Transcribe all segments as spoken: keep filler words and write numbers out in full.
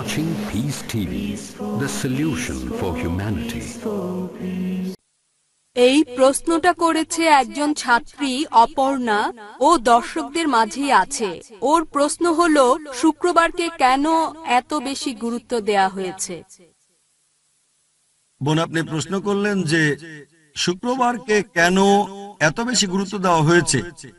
watching Peace TV, the solution for humanity. এই প্রশ্নটা করেছে একজন ছাত্রী অপর্ণা ও দর্শকদের মাঝেই আছে। ওর প্রশ্ন হলো, শুক্রবারকে কেন এত বেশি গুরুত্ব দেয়া হয়েছে? বোন, আপনি প্রশ্ন করলেন যে শুক্রবারকে কেন এত বেশি গুরুত্ব দেওয়া হয়েছে।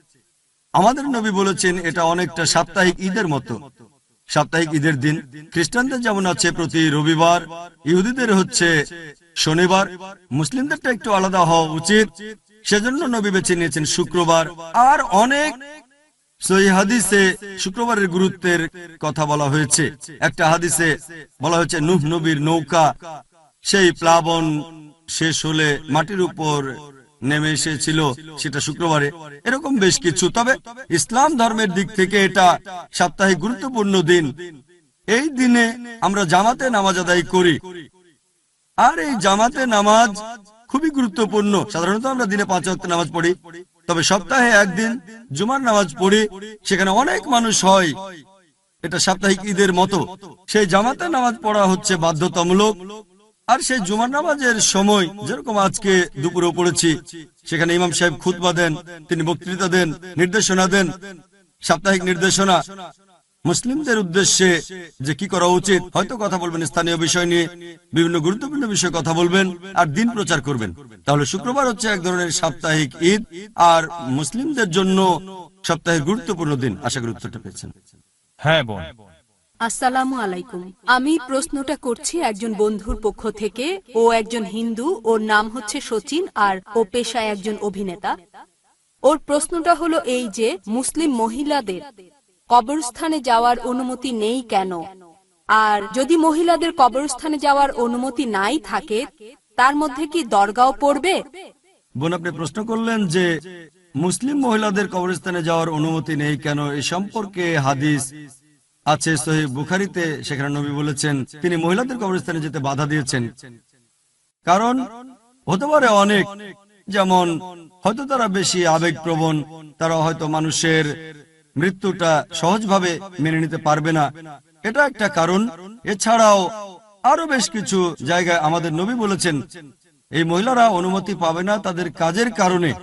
আমাদের নবী বলেছেন এটা অনেকটা সাপ্তাহিক ঈদের মতো। সাপ্তাহিক ঈদের দিন খ্রিস্টানদের যেমন আছে প্রতি রবিবার, ইহুদিদের হচ্ছে শনিবার, মুসলিমদেরটা একটু আলাদা হওয়া উচিত, সেজন্য নবী বেছে নিয়েছেন শুক্রবার। আর অনেক সহিহ হাদিসে শুক্রবারের গুরুত্বের কথা বলা হয়েছে। একটা হাদিসে বলা হয়েছে নূহ নবীর নৌকা সেই প্লাবন শেষ হলে মাটির উপর নেমে এসেছিল, সেটা শুক্রবারে। এরকম বেশ কিছু। তবে ইসলাম ধর্মের দিক থেকে এটা সাপ্তাহিক গুরুত্বপূর্ণ দিন। এই দিনে আমরা জামাতে নামাজ আদায় করি, আর এই জামাতে নামাজ খুবই গুরুত্বপূর্ণ। সাধারণত আমরা দিনে পাঁচ ওয়াক্ত নামাজ পড়ি, তবে সপ্তাহে একদিন জুমার নামাজ পড়ি, সেখানে অনেক মানুষ হয়। এটা সাপ্তাহিক ঈদের মতো। সেই জামাতে নামাজ পড়া হচ্ছে বাধ্যতামূলক। আর সেই জুমার নামাজের সময় যেরকম আজকে দুপুরে পড়েছি, সেখানে ইমাম সাহেব খুতবা দেন, তিনি বক্তৃতা দেন, নির্দেশনা দেন, সাপ্তাহিক নির্দেশনা মুসলিমদের উদ্দেশ্যে যে কি করা উচিত। হয়তো কথা বলবেন স্থানীয় বিষয় নিয়ে, বিভিন্ন গুরুত্বপূর্ণ বিষয়ে কথা বলবেন আর দিন প্রচার করবেন। তাহলে শুক্রবার হচ্ছে এক ধরনের সাপ্তাহিক ঈদ আর মুসলিমদের জন্য সপ্তাহের গুরুত্বপূর্ণ দিন। আশা করি উত্তরটা পেয়েছেন। হ্যাঁ বোন। আসসালামু আলাইকুম। আমি প্রশ্নটা করছি একজন বন্ধুর পক্ষ থেকে। ও একজন হিন্দু, ওর নাম হচ্ছে সচিন, আর ও পেশায় একজন অভিনেতা। ওর প্রশ্নটা হলো এই যে, মুসলিম মহিলাদের কবরস্থানে যাওয়ার অনুমতি নেই কেন? আর যদি মহিলাদের কবরস্থানে যাওয়ার অনুমতি নাই থাকে, তার মধ্যে কি দরগাও পড়বে? বোন, আপনি প্রশ্ন করলেন যে মুসলিম মহিলাদের কবরস্থানে যাওয়ার অনুমতি নেই কেন। এই সম্পর্কে হাদিস আছে সহিহ বুখারীতে। সেখানে নবী বলেছেন তিনি মহিলাদের কবরস্থানে যেতে বাধা দিয়েছেন। কারণ হতে পারে অনেক, যেমন হয়তো তারা বেশি আবেগপ্রবণ, তারা হয়তো মানুষের মৃত্যুটা সহজভাবে মেনে নিতে পারবে না, এটা একটা কারণ। এছাড়াও আরো বেশ কিছু জায়গায় আমাদের নবী বলেছেন এই মহিলারা অনুমতি পাবে না তাদের কাজের কারণে।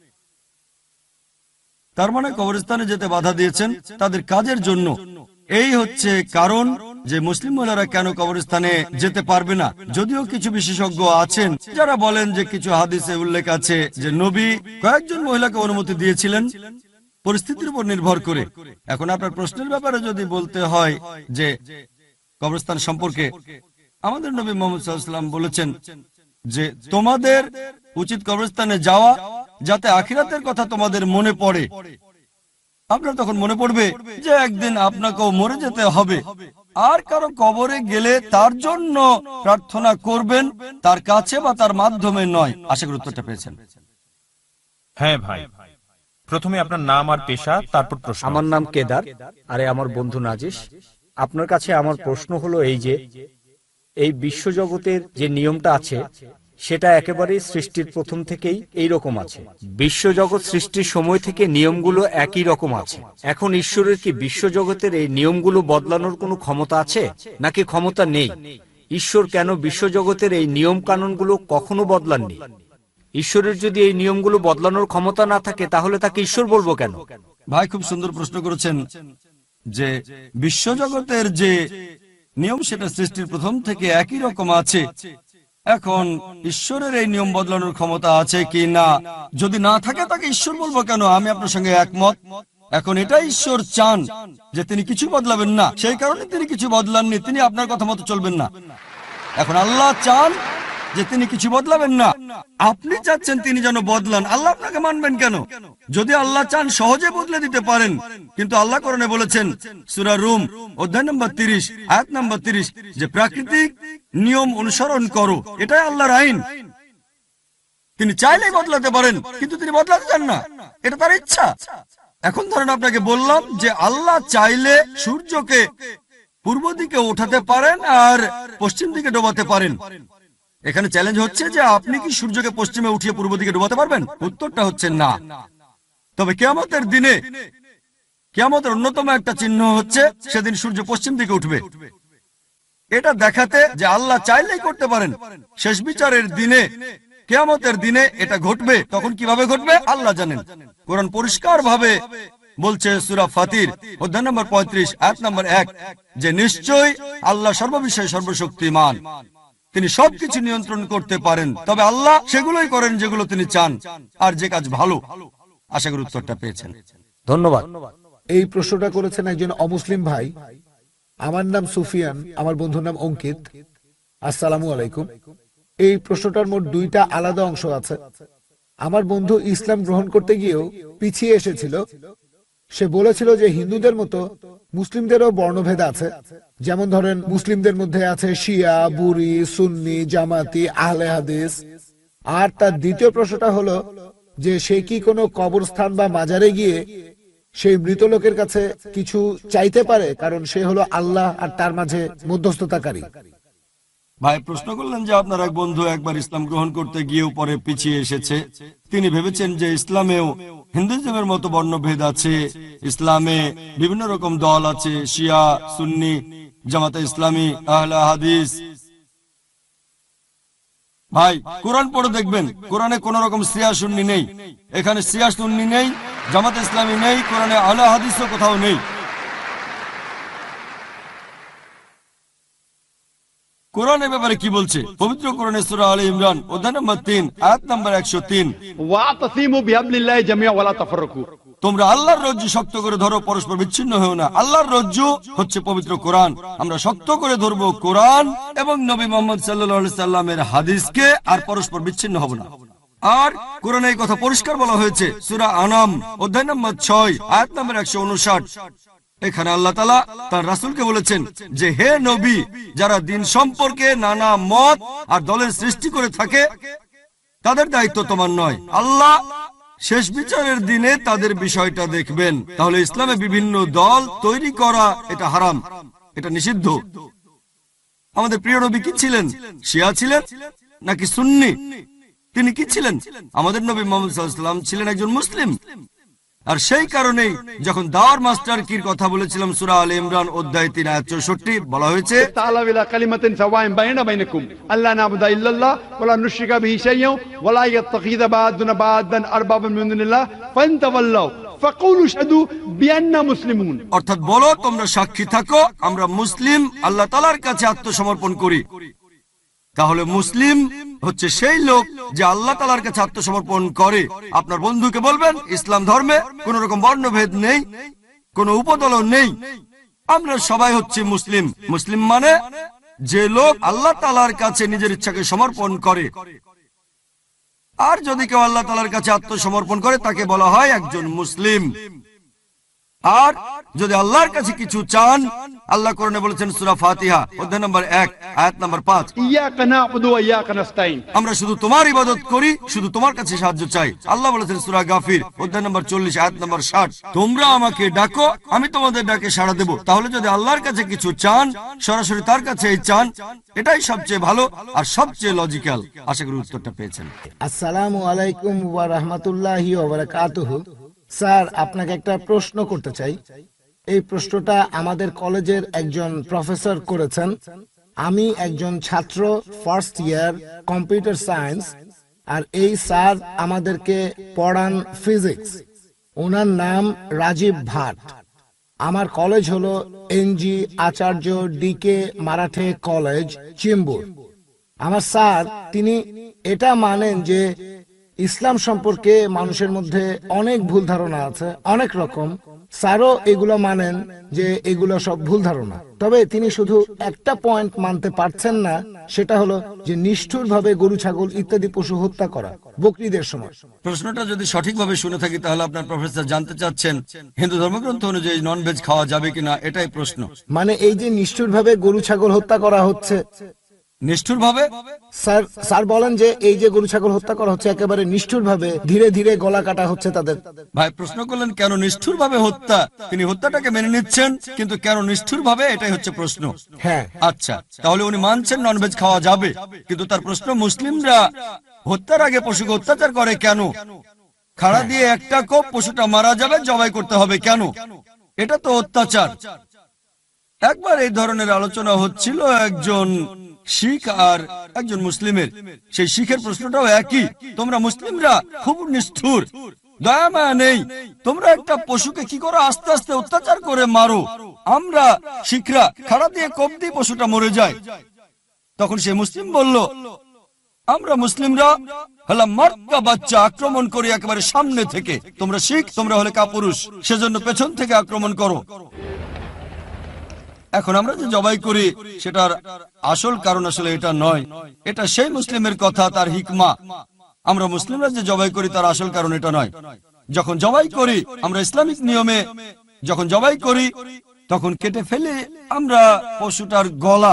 তার মানে কবরস্থানে যেতে বাধা দিয়েছেন তাদের কাজের জন্য। এই হচ্ছে কারণ যে মুসলিম মহিলারা কেন কবরস্থানে যেতে পারবে না। যদিও কিছু বিশেষজ্ঞ আছেন যারা বলেন যে কিছু হাদিসে উল্লেখ আছে যে নবী কয়েকজন মহিলাকে অনুমতি দিয়েছিলেন পরিস্থিতির উপর নির্ভর করে। এখন আপনার প্রশ্নের ব্যাপারে যদি বলতে হয় যে কবরস্থান সম্পর্কে, আমাদের নবী মুহাম্মদ সাল্লাল্লাহু আলাইহি ওয়াসাল্লাম বলেছেন যে তোমাদের উচিত কবরস্থানে যাওয়া যাতে আখিরাতের কথা তোমাদের মনে পড়ে। আপনার তখন মনে পড়বে যে একদিন আপনাকেও মরে যেতে হবে, আর কারো কবরে গেলে তার জন্য প্রার্থনা করবেন, তার কাছে বা তার মাধ্যমে নয়। আশা করি উত্তরটা পেয়েছেন। হ্যাঁ ভাই, প্রথমে আপনার নাম আর পেশা, তারপর প্রশ্ন। আমার নাম কেদার, আরে আমার বন্ধু নাজিস। আপনার কাছে আমার প্রশ্ন হলো এই যে, এই বিশ্বজগতের যে নিয়মটা আছে সেটা একেবারে সৃষ্টির প্রথম থেকেই এই রকম আছে। বিশ্বজগৎ সৃষ্টির সময় থেকে নিয়মগুলো একই রকম আছে। এখন ঈশ্বরের কি বিশ্বজগতের এই নিয়মগুলো বদলানোর কোনো ক্ষমতা আছে নাকি ক্ষমতা নেই? ঈশ্বর কেন বিশ্বজগতের এই নিয়ম কানুনগুলো কখনো বদলাননি? ঈশ্বরের যদি এই নিয়মগুলো বদলানোর ক্ষমতা না থাকে তাহলে তাকে ঈশ্বর বলবো কেন? ভাই, খুব সুন্দর প্রশ্ন করেছেন যে বিশ্বজগতের যে নিয়ম সেটা সৃষ্টির প্রথম থেকে একই রকম আছে। এখন ঈশ্বরের এই নিয়ম বদলানোর ক্ষমতা আছে কি না, যদি না থাকে তাকে ঈশ্বর বলবো কেন? আমি আপনার সঙ্গে একমত। এখন এটা ঈশ্বর চান যে তিনি কিছু বদলাবেন না, সেই কারণে তিনি কিছু বদলাননি, তিনি আপনার কথা মতো চলবেন না। এখন আল্লাহ চান যে তিনি কিছু বদলাবেন না, আপনি চাচ্ছেন তিনি যেন বদলান, আল্লাহ আপনাকে মানবেন কেন? যদি আল্লাহ চান সহজে বদলে দিতে পারেন, কিন্তু আল্লাহ কোরআনে বলেছেন সূরা রুম অধ্যায় নম্বর তিরিশ আয়াত নম্বর তিরিশ যে প্রাকৃতিক নিয়ম অনুসরণ করো, এটাই আল্লাহর আইন। তিনি চাইলেই বদলাতে পারেন, কিন্তু তিনি বদলাতে চান না, এটা তার ইচ্ছা। এখন ধরেন আপনাকে বললাম যে আল্লাহ চাইলে সূর্যকে পূর্ব দিকে ওঠাতে পারেন আর পশ্চিম দিকে ডোবাতে পারেন। এখানে চ্যালেঞ্জ হচ্ছে যে আপনি কি সূর্যকে পশ্চিমে উঠিয়ে পূর্ব দিকে ডোবাতে পারবেন? উত্তরটা হচ্ছে না। তবে কিয়ামতের দিনে, কিয়ামতের অন্যতম একটা চিহ্ন হচ্ছে সেদিন সূর্য পশ্চিম দিকে উঠবে। এটা দেখাতে যে আল্লাহ চাইলেই করতে পারেন। শেষ বিচারের দিনে, কিয়ামতের দিনে এটা ঘটবে। তখন কিভাবে ঘটবে আল্লাহ জানেন। কোরআন পরিষ্কার ভাবে বলছে সূরা ফাতির অধ্যায় নম্বর পঁয়ত্রিশ আয়াত নম্বর এক যে নিশ্চয়ই আল্লাহ সর্ববিষয়ে সর্বশক্তিমান, তিনি সবকিছু নিয়ন্ত্রণ করতে পারেন। তবে আল্লাহ সেগুলোই করেন যেগুলো তিনি চান, আর যে কাজ ভালো। আশা করি উত্তরটা পেয়েছেন। ধন্যবাদ। এই প্রশ্নটা করেছেন একজন অমুসলিম ভাই। আমার নাম সুফিয়ান, আমার বন্ধুর নাম অঙ্কিত। আসসালামু আলাইকুম। এই প্রশ্নটার মোট দুইটা আলাদা অংশ আছে। আমার বন্ধু ইসলাম গ্রহণ করতে গিয়েও পিছিয়ে এসেছিল। সে বলেছিল যে হিন্দুদের মতো মুসলিমদেরও বর্ণভেদ আছে। যেমন ধরেন মুসলিমদের মধ্যে আছে শিয়া, বুরি, সুন্নি, জামাতি, আহলে হাদিস। আর তার দ্বিতীয় প্রশ্নটা হলো যে সে কি কোনো কবরস্থান বা মাজারে গিয়ে সেই মৃত লোকের কাছে কিছু চাইতে পারে, কারণ সে হলো আল্লাহ আর তার মাঝে মধ্যস্থতাকারী। ভাই প্রশ্ন করলেন যে আপনার এক বন্ধু একবার ইসলাম গ্রহণ করতে গিয়েও পরে পিছিয়ে এসেছে। তিনি ভেবেছেন যে ইসলামেও হিন্দুইজমের মতো বর্ণভেদ আছে, ইসলামে বিভিন্ন রকম দল আছে, শিয়া, সুন্নি, জামাতে ইসলামী, আহলে হাদিস। ভাই কোরআন পড়ে দেখবেন, কোরআনে কোন রকম শিয়া সুন্নি নেই। এখানে শিয়া সুন্নি নেই, জামাতে ইসলামী নেই, কোরআনে আহলে হাদিসও কোথাও নেই। কোরআনের ব্যাপারে কি বলছে? পবিত্র কোরআনে সূরা আলে ইমরান অধ্যায় নম্বর তিন আয়াত নম্বর একশো তিন, ওয়াতাসিমু বিহাবলিল্লাহি জামিআ ওয়া লা তাফাররাকু। তোমরা আল্লাহর রজ্জু শক্ত করে ধরো, পরস্পর বিচ্ছিন্ন হও না। আল্লাহর রজ্জু হচ্ছে পবিত্র কোরআন। আমরা শক্ত করে ধরবো কোরআন এবং নবী মুহাম্মদ সাল্লাল্লাহু আলাইহি সাল্লামের হাদিসকে, আর পরস্পর বিচ্ছিন্ন হব না। আর কোরআনে এই কথা পরিষ্কার বলা হয়েছে সূরা আনাম অধ্যায় নম্বর ছয় আয়াত নম্বর একশো উনষাট। এখানে আল্লাহ তাআলা তার রাসূলকে বলেছেন যে হে নবী, যারা দিন সম্পর্কে নানা মত আর দলের সৃষ্টি করে থাকে তাদের দায়িত্ব তোমার নয়। আল্লাহ শেষ বিচারের দিনে তাদের বিষয়টা দেখবেন। তাহলে ইসলামে বিভিন্ন দল তৈরি করা এটা হারাম, এটা নিষিদ্ধ। আমাদের প্রিয় নবী কি ছিলেন? শিয়া ছিলেন নাকি সুন্নি? তিনি কি ছিলেন? আমাদের নবী মুহাম্মদ সাল্লাল্লাহু আলাইহি ওয়াসাল্লাম ছিলেন একজন মুসলিম। আর সেই কারণেই যখন দাওয়ার মাস্টার কির কথা বলেছিলাম সূরা আলে ইমরান অধ্যায় তিন আয়াত চৌষট্টি, বলা হয়েছে তাআলা ইলা কালিমাতিন সাওয়াইন বাইনা বাইনাকুম আল্লা না'বুদা ইল্লাল্লাহ ওয়া লা নুশরিকা বিহি শাইয়্যান ওয়া লা ইয়াত্তাখিযা বা'দুনা বা'দান আরবাবান মিন দুনিল্লাহ ফান্তাওয়াল্লাউ ফাকুলু শাহাদু বিআন্না মুসলিমুন। অর্থাৎ বলো তোমরা সাক্ষী থাকো আমরা মুসলিম, আল্লাহ তাআলার কাছে আত্মসমর্পণ করি। তাহলে মুসলিম হচ্ছে সেই লোক যে আল্লাহ তাআলার কাছে আত্মসমর্পণ করে। আপনার বন্ধুকে বলবেন ইসলাম ধর্মে কোন রকম বর্ণভেদ নেই, কোন উপদল নেই, আমরা সবাই হচ্ছে মুসলিম। মুসলিম মানে যে লোক আল্লাহ তাআলার কাছে নিজের ইচ্ছাকে সমর্পণ করে। আর যদি কেউ আল্লাহ তাআলার কাছে আত্মসমর্পণ করে তাকে বলা হয় একজন মুসলিম। আর যদি আল্লাহর কাছে কিছু চান, আল্লাহ কোরআনে বলেছেন সূরা ফাতিহা অধ্যায় নম্বর এক আয়াত নম্বর পাঁচ, ইয়াকা না'বুদু ওয়া ইয়াকা নাস্তাইন। আমরা শুধু তোমার ইবাদত করি, শুধু তোমার কাছে সাহায্য চাই। আল্লাহ বলেছেন সূরা গাফির অধ্যায় নম্বর চল্লিশ আয়াত নম্বর ষাট, তোমরা আমাকে ডাকো আমি তোমাদের ডাকে সাড়া দেব। তাহলে যদি আল্লাহর কাছে কিছু চান, সরাসরি তার কাছেই চান, এটাই সবচেয়ে ভালো আর সবচেয়ে লজিক্যাল। আশা করি উত্তরটা পেয়েছেন। আসসালামু আলাইকুম ওয়া রাহমাতুল্লাহি ওয়া বারাকাতুহু। স্যার, আপনাকে একটা প্রশ্ন করতে চাই। এই প্রশ্নটা আমাদের কলেজের একজন প্রফেসর করেছেন। আমি একজন ছাত্র, ফার্স্ট ইয়ার কম্পিউটার সায়েন্স, আর এই স্যার আমাদেরকে পড়ান ফিজিক্স। ওনার নাম রাজীব ভাট। আমার কলেজ হলো NG Acharya DK Marathe college, Chembur. আমার স্যার তিনি এটা মানেন যে ইসলাম সম্পর্কে মানুষের মধ্যে অনেক ভুল ধারণা আছে, অনেক রকম। স্যারও এগুলো মানেন যে এগুলো সব ভুল ধারণা। তবে তিনি শুধু একটা পয়েন্ট মানতে পারছেন না, সেটা হলো যে নিষ্ঠুরভাবে গরু, ছাগল ইত্যাদি পশু হত্যা করা বকরিদের সময়। প্রশ্নটা যদি সঠিকভাবে শুনে থাকি তাহলে আপনার প্রফেসর জানতে চাচ্ছেন হিন্দু ধর্মগ্রন্থ অনুযায়ী নন ভেজ খাওয়া যাবে কিনা, এটাই প্রশ্ন। মানে এই যে নিষ্ঠুরভাবে গরু, ছাগল হত্যা করা হচ্ছে, নিষ্ঠুর ভাবে স্যার স্যার বলেন যে এই যে গরু, ছাগল হত্যা করা হচ্ছে একেবারে নিষ্ঠুর ভাবে, ধীরে ধীরে গলা কাটা হচ্ছে তাদের। ভাই প্রশ্ন করলেন কেন নিষ্ঠুর ভাবে হত্যা। তিনি হত্যাটাকে মেনে নিচ্ছেন, কিন্তু কেন নিষ্ঠুর ভাবে, এটাই হচ্ছে প্রশ্ন। হ্যাঁ, আচ্ছা, তাহলে উনি মানছেন ননভেজ খাওয়া যাবে, কিন্তু তার প্রশ্ন মুসলিমরা হত্যার আগে পশুকে অত্যাচার করে কেন? খাড়া দিয়ে একটা কোপ পশুটা মারা যাবে, জবাই করতে হবে কেন? এটা তো অত্যাচার। একবার এই ধরনের আলোচনা হচ্ছিল একজন শিখ আর একজন মুসলিমের। সেই শিখের প্রশ্নটাও একই, তোমরা মুসলিমরা খুব নিষ্ঠুর, দয়া মায়া নেই, তোমরা একটা পশুকে কি করে আস্তে আস্তে অত্যাচার করে মারো, আমরা শিখরা খাড়া দিয়ে কোপ দিয়ে পশুটা মরে যায়। তখন সে মুসলিম বলল, আমরা মুসলিমরা হলাম মর্দা বাচ্চা, আক্রমণ করি একেবারে সামনে থেকে, তোমরা শিখ, তোমরা হলে কাপুরুষ, সেজন্য পেছন থেকে আক্রমণ করো। এখন আমরা যে জবাই করি সেটার আসল কারণ আসলে এটা নয়, এটা সেই মুসলিমের কথা, তার হিকমা। আমরা মুসলিমরা যে জবাই করি তার আসল কারণ এটা নয়। যখন জবাই করি আমরা ইসলামিক নিয়মে যখন জবাই করি তখন কেটে ফেলে আমরা পশুটার গলা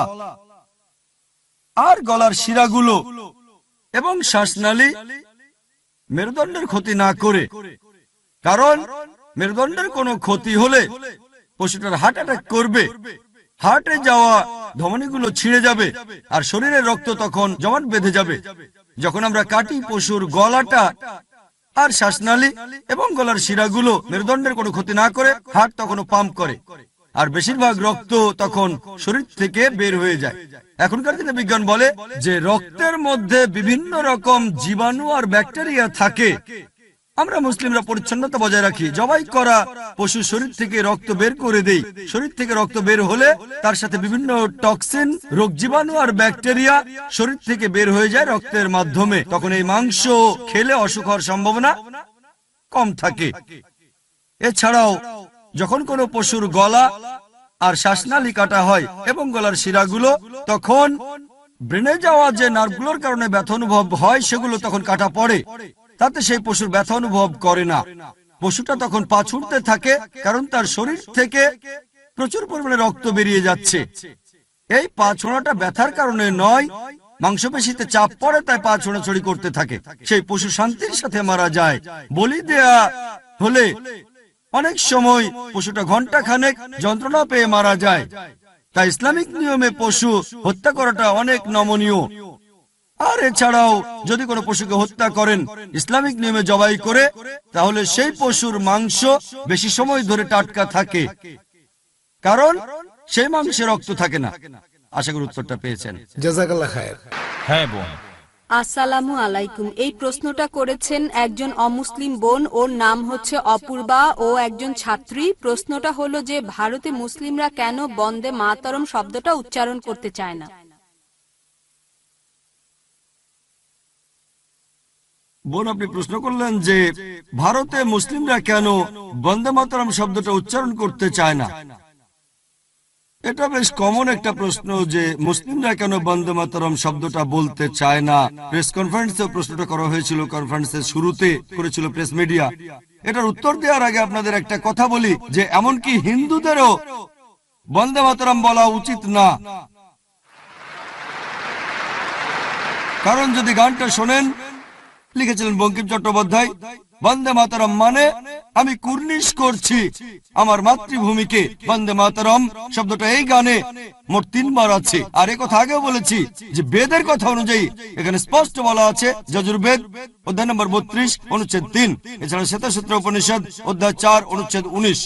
আর গলার শিরাগুলো এবং শ্বাসনালী, মেরুদণ্ডের ক্ষতি না করে, কারণ মেরুদণ্ডের কোনো ক্ষতি হলে পশুটার হার্ট অ্যাটাক করবে, হার্টে যাওয়া ধমনীগুলো ছিঁড়ে যাবে আর শরীরের রক্ত তখন জমাট বেঁধে যাবে। যখন আমরা কাটি পশুর গলাটা আর শ্বাসনালী এবং গলার শিরাগুলো, মেরুদণ্ডের কোনো ক্ষতি না করে, হার্ট তখনও পাম্প করে আর বেশিরভাগ রক্ত তখন শরীর থেকে বের হয়ে যায়। এখনকার দিনে বিজ্ঞান বলে যে রক্তের মধ্যে বিভিন্ন রকম জীবাণু আর ব্যাকটেরিয়া থাকে। আমরা মুসলিমরা পরিচ্ছন্নতা বজায় রাখি, জবাই করা পশু শরীর থেকে রক্ত বের করে দেই। শরীর থেকে রক্ত বের হলে তার সাথে বিভিন্ন টক্সিন, রোগ জীবাণু আর ব্যাকটেরিয়া শরীর থেকে বের হয়ে যায় রক্তের মাধ্যমে। তখন এই মাংস খেলে অসুখ হওয়ার সম্ভাবনা কম থাকে। এছাড়াও যখন কোনো পশুর গলা আর শ্বাসনালী কাটা হয় এবং গলার শিরাগুলো, তখন ব্রেনে যাওয়া যে নার্ভগুলোর কারণে ব্যথা অনুভব হয় সেগুলো তখন কাটা পড়ে, তাতে সেই পশুর ব্যথা অনুভব করে না। পশুটা তখন পা ছুটতে থাকে কারণ তার শরীর থেকে প্রচুর পরিমাণে রক্ত বেরিয়ে যাচ্ছে। এই পা ছোঁড়াটা ব্যথার কারণে নয়, মাংসপেশিতে চাপ পড়ে তাই পা ছোঁড়াছড়ি করতে থাকে। সেই পশু শান্তির সাথে মারা যায়। বলি দেয়া হলে অনেক সময় পশুটা ঘন্টা খানেক যন্ত্রণা পেয়ে মারা যায়। তাই ইসলামিক নিয়মে পশু হত্যা করাটা অনেক নমনীয়। আর এছাড়াও যদি কোনো পশুকে হত্যা করেন ইসলামিক নিয়মে জবাই করে, তাহলে সেই পশুর মাংস বেশি সময় ধরে টাটকা থাকে, কারণ সেই মাংসে রক্ত থাকে না। আশা করি উত্তরটা পেয়েছেন। জাযাকাল্লাহ খায়ের। হ্যাঁ বোন। আসসালামু আলাইকুম। এই প্রশ্নটা করেছেন একজন অমুসলিম বোন, ওর নাম হচ্ছে অপূর্বা, ও একজন ছাত্রী। প্রশ্নটা হলো যে ভারতে মুসলিমরা কেন বন্দে মাতরম শব্দটা উচ্চারণ করতে চায় না। বোন, আপনি প্রশ্ন করলেন যে ভারতে মুসলিমরা কেন বন্দে মাতরম শব্দটা উচ্চারণ করতে চায় না। এটা বেশ কমন একটা প্রশ্ন যে মুসলিমরা কেন বন্দে মাতরম শব্দটা বলতে চায় না। প্রেস কনফারেন্সে প্রশ্নটা করা হয়েছিল, কনফারেন্সের শুরুতে করেছিল প্রেস মিডিয়া। এটার উত্তর দেওয়ার আগে আপনাদের একটা কথা বলি যে এমনকি হিন্দুদেরও বন্দে মাতরম বলা উচিত না। কারণ যদি গানটা শোনেন, লিখেছিলেন বঙ্কিম চট্টোপাধ্যায়, বন্দে মাতরম মানে আমি কুর্নিশ করছি আমার মাতৃভূমিকে। বন্দে মাতরম শব্দটা এই গানে মোট তিনবার আছে। আর এই কথা আগেও বলেছি যে বেদের কথা অনুযায়ী এখানে স্পষ্ট বলা আছে, যজুর্বেদ অধ্যায় নম্বর বত্রিশ অনুচ্ছেদ তিন, এছাড়া শ্বেতসূত্র উপনিষদ অধ্যায় চার অনুচ্ছেদ উনিশ।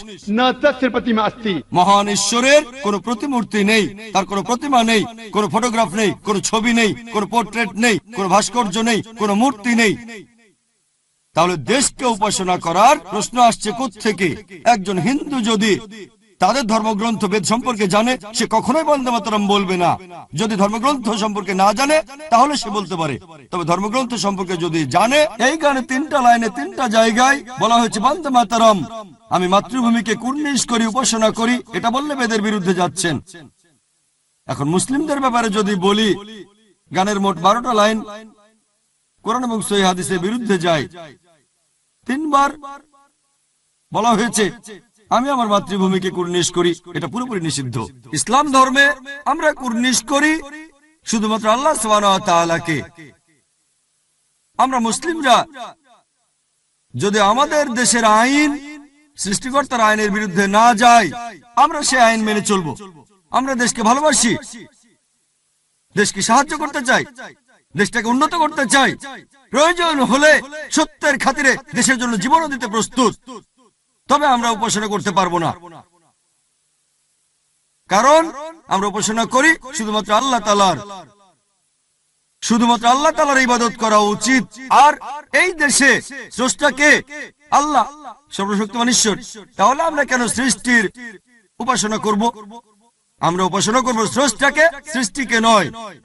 মহান ঈশ্বরের কোন প্রতিমূর্তি নেই, তার কোন প্রতিমা নেই, কোন ফটোগ্রাফ নেই, কোন ছবি নেই, কোন পোর্ট্রেট নেই, কোন ভাস্কর্য নেই, কোন মূর্তি নেই। তাহলে দেশকে উপাসনা করার প্রশ্ন আসছে কোত্থেকে? একজন হিন্দু যদি তাদের ধর্মগ্রন্থ বেদ সম্পর্কে জানে, সে কখনোই বন্দে মাতরম বলবে না। যদি ধর্মগ্রন্থ সম্পর্কে না জানে তাহলে সে বলতে পারে, তবে ধর্মগ্রন্থ সম্পর্কে যদি জানে, এই গানে তিনটা লাইনে তিনটা জায়গায় বলা হয়েছে বন্দে মাতরম, আমি মাতৃভূমিকে কুর্নিশ করি, উপাসনা করি, এটা বললে বেদের বিরুদ্ধে যাচ্ছেন। এখন মুসলিমদের ব্যাপারে যদি বলি, গানের মোট বারোটা লাইন কোরআন এবং সহিহ হাদিসের বিরুদ্ধে যায়। তিনবার বলা হয়েছে আমি আমার মাতৃভূমিকে কুর্নিশ করি, এটা পুরোপুরি নিষিদ্ধ। ইসলাম ধর্মে আমরা কুর্নিশ করি শুধুমাত্র আল্লাহ সুবহানাহু ওয়া তাআলাকে। আমরা মুসলিমরা যদি আমাদের দেশের আইন সৃষ্টিকর্তার আইনের বিরুদ্ধে না যায়, আমরা সে আইন মেনে চলব। আমরা দেশকে ভালোবাসি, দেশকে সাহায্য করতে চাই, দেশটাকে উন্নত করতে চাই, প্রয়োজন হলে সত্যের খাতিরে দেশের জন্য জীবনও দিতে প্রস্তুত। তবে আমরা উপাসনা করতে পারবো না, কারণ আমরা উপাসনা করি শুধুমাত্র আল্লাহ তাআলার, শুধুমাত্র আল্লাহ তাআলার ইবাদত করা উচিত। আর এই দেশে স্রষ্টাকে আল্লাহ, সর্বশক্তিমান ঈশ্বর। তাহলে আমরা কেন সৃষ্টির উপাসনা করব? আমরা উপাসনা করব স্রষ্টাকে, সৃষ্টিকে নয়।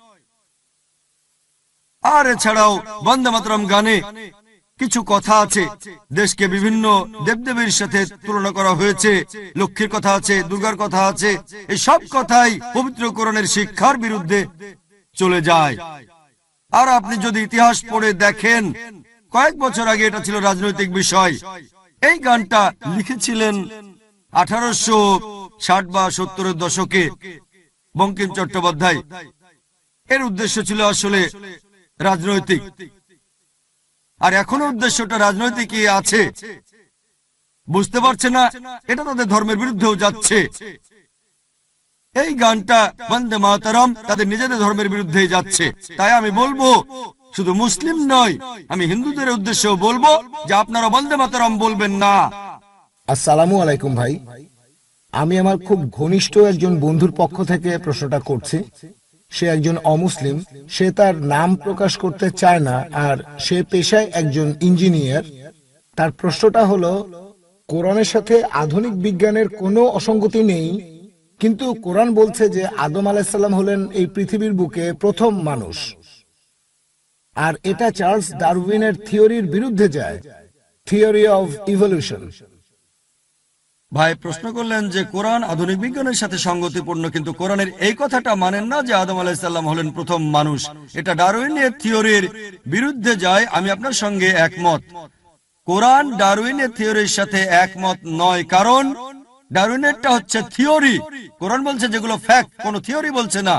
আর এছাড়াও বন্দে মাতরম গানে কিছু কথা আছে, দেশকে বিভিন্ন দেবদেবীর সাথে তুলনা করা হয়েছে, লক্ষ্মীর কথা আছে, দুর্গার কথা আছে। এই সব কথাই পবিত্র কোরআনের শিক্ষার বিরুদ্ধে চলে যায়। আর আপনি যদি ইতিহাস পড়ে দেখেন, কয়েক বছর আগে এটা ছিল রাজনৈতিক বিষয়। এই গানটা লিখেছিলেন আঠারোশো ষাট বা সত্তরের দশকে বঙ্কিম চট্টোপাধ্যায়। এর উদ্দেশ্য ছিল আসলে রাজনৈতিক, আর এখনো উদ্দেশ্যটা রাজনৈতিকই আছে। বুঝতে পারছে না, এটা তাদের ধর্মের বিরুদ্ধেও যাচ্ছে। এই গানটা বন্দে মাতরম তাদের নিজেদের ধর্মের বিরুদ্ধে যাচ্ছে। তাই আমি বলবো, শুধু মুসলিম নয়, আমি হিন্দুদের উদ্দেশ্যেও বলবো যে আপনারা বন্দে মাতরম বলবেন না। আসসালামু আলাইকুম ভাই, আমি আমার খুব ঘনিষ্ঠ একজন বন্ধুর পক্ষ থেকে প্রশ্নটা করছি। সে একজন অমুসলিম, সে তার নাম প্রকাশ করতে চায় না, আর সে পেশায় একজন ইঞ্জিনিয়ার। তার প্রশ্নটা হলো, কোরআনের সাথে আধুনিক বিজ্ঞানের কোনো অসঙ্গতি নেই, কিন্তু কোরআন বলছে যে আদম আলাইহিস সালাম হলেন এই পৃথিবীর বুকে প্রথম মানুষ, আর এটা চার্লস ডারউইনের থিওরির বিরুদ্ধে যায়, থিওরি অফ ইভলিউশন। ভাই প্রশ্ন করলেন যে কোরআন আধুনিক বিজ্ঞানের সাথে সঙ্গতিপূর্ণ, কিন্তু কোরআনের এই কথাটা মানেন না যে আদম আলাইহিস সালাম হলেন প্রথম মানুষ। এটা ডারউইনের থিওরির বিরুদ্ধে যায়। আমি আপনার সঙ্গে একমত। কোরআন ডারউইনের থিওরির সাথে একমত নয়, কারণ ডারউইনেরটা হচ্ছে থিওরি। কোরআন বলছে যেগুলো ফ্যাক্ট, কোনো থিওরি বলছে না।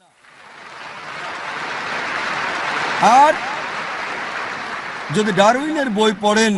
আর যদি ডারউইনের বই পড়েন,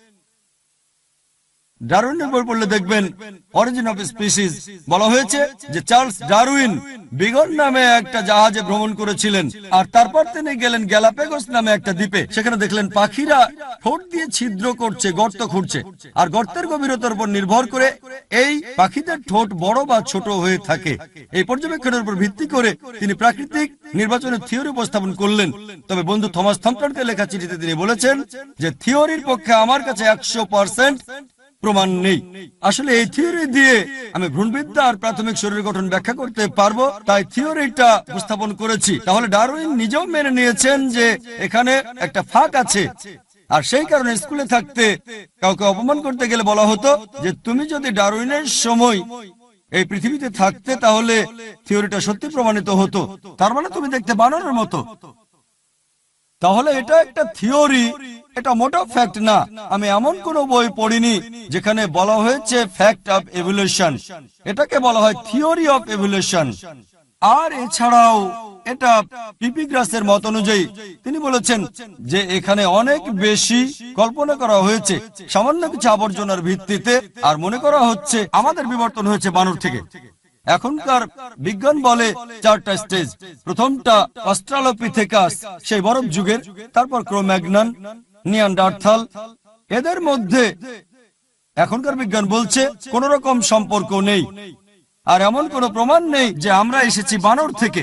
ডারউইনের বই পড়লে দেখবেন অরিজিন অফ স্পিসিস বলা হয়েছে যে চার্লস ডারউইন বিগন নামে একটা জাহাজে ভ্রমণ করেছিলেন, আর তারপর তিনি গেলেন গ্যালাপাগোস নামে একটা দ্বীপে। সেখানে দেখলেন পাখিরা ঠোঁট দিয়ে ছিদ্র করছে, গর্ত খুঁড়ছে, আর গর্তের গভীরতার উপর নির্ভর করে এই পাখিদের ঠোঁট বড় বা ছোট হয়ে থাকে। এই পর্যবেক্ষণের উপর ভিত্তি করে তিনি প্রাকৃতিক নির্বাচনের থিওরি উপস্থাপন করলেন। তবে বন্ধু থমাস থম্পসনকে লেখা চিঠিতে তিনি বলেছেন যে থিওরির পক্ষে আমার কাছে একশো পার্সেন্ট প্রমাণ নেই। আসলে এই থিওরি দিয়ে আমি ভ্রূণবিদ্যা আর প্রাথমিক শরীর গঠন ব্যাখ্যা করতে পারবো, তাই থিওরিটা উপস্থাপন করেছি। তাহলে ডারউইন নিজেও মেনে নিয়েছেন যে এখানে একটা ফাঁক আছে, আর সেই কারণে স্কুলে থাকতে কাউকে অপমান করতে গেলে বলা হতো যে তুমি যদি ডারউইনের সময় এই পৃথিবীতে থাকতে তাহলে থিওরিটা সত্যি প্রমাণিত হতো, তার মানে তুমি দেখতে বানরের মতো। তাহলে এটা একটা থিওরি, এটা মোটা ফ্যাক্ট না। আমি এমন কোন বই পড়িনি যেখানে বলা হয়েছে ফ্যাক্ট অফ এভলিউশন, এটাকে বলা হয় থিওরি অফ এভলিউশন। আর এছাড়াও এটা পিপিগ্রাসের মত অনুযায়ী তিনি বলেছেন যে এখানে অনেক বেশি কল্পনা করা হয়েছে সামান্য কিছু আবর্জনার ভিত্তিতে, আর মনে করা হচ্ছে আমাদের বিবর্তন হয়েছে বানর থেকে। এখনকার বিজ্ঞান বলে চারটা স্টেজ। প্রথমটা অস্ট্রালোপিথেকাস, সেই বরফ যুগের, তারপর ক্রোম্যাগনন, নিয়ান্ডারথাল। এদের মধ্যে এখনকার বিজ্ঞান বলছে কোন রকম সম্পর্ক নেই, আর এমন কোন প্রমাণ নেই যে আমরা এসেছি বানর থেকে।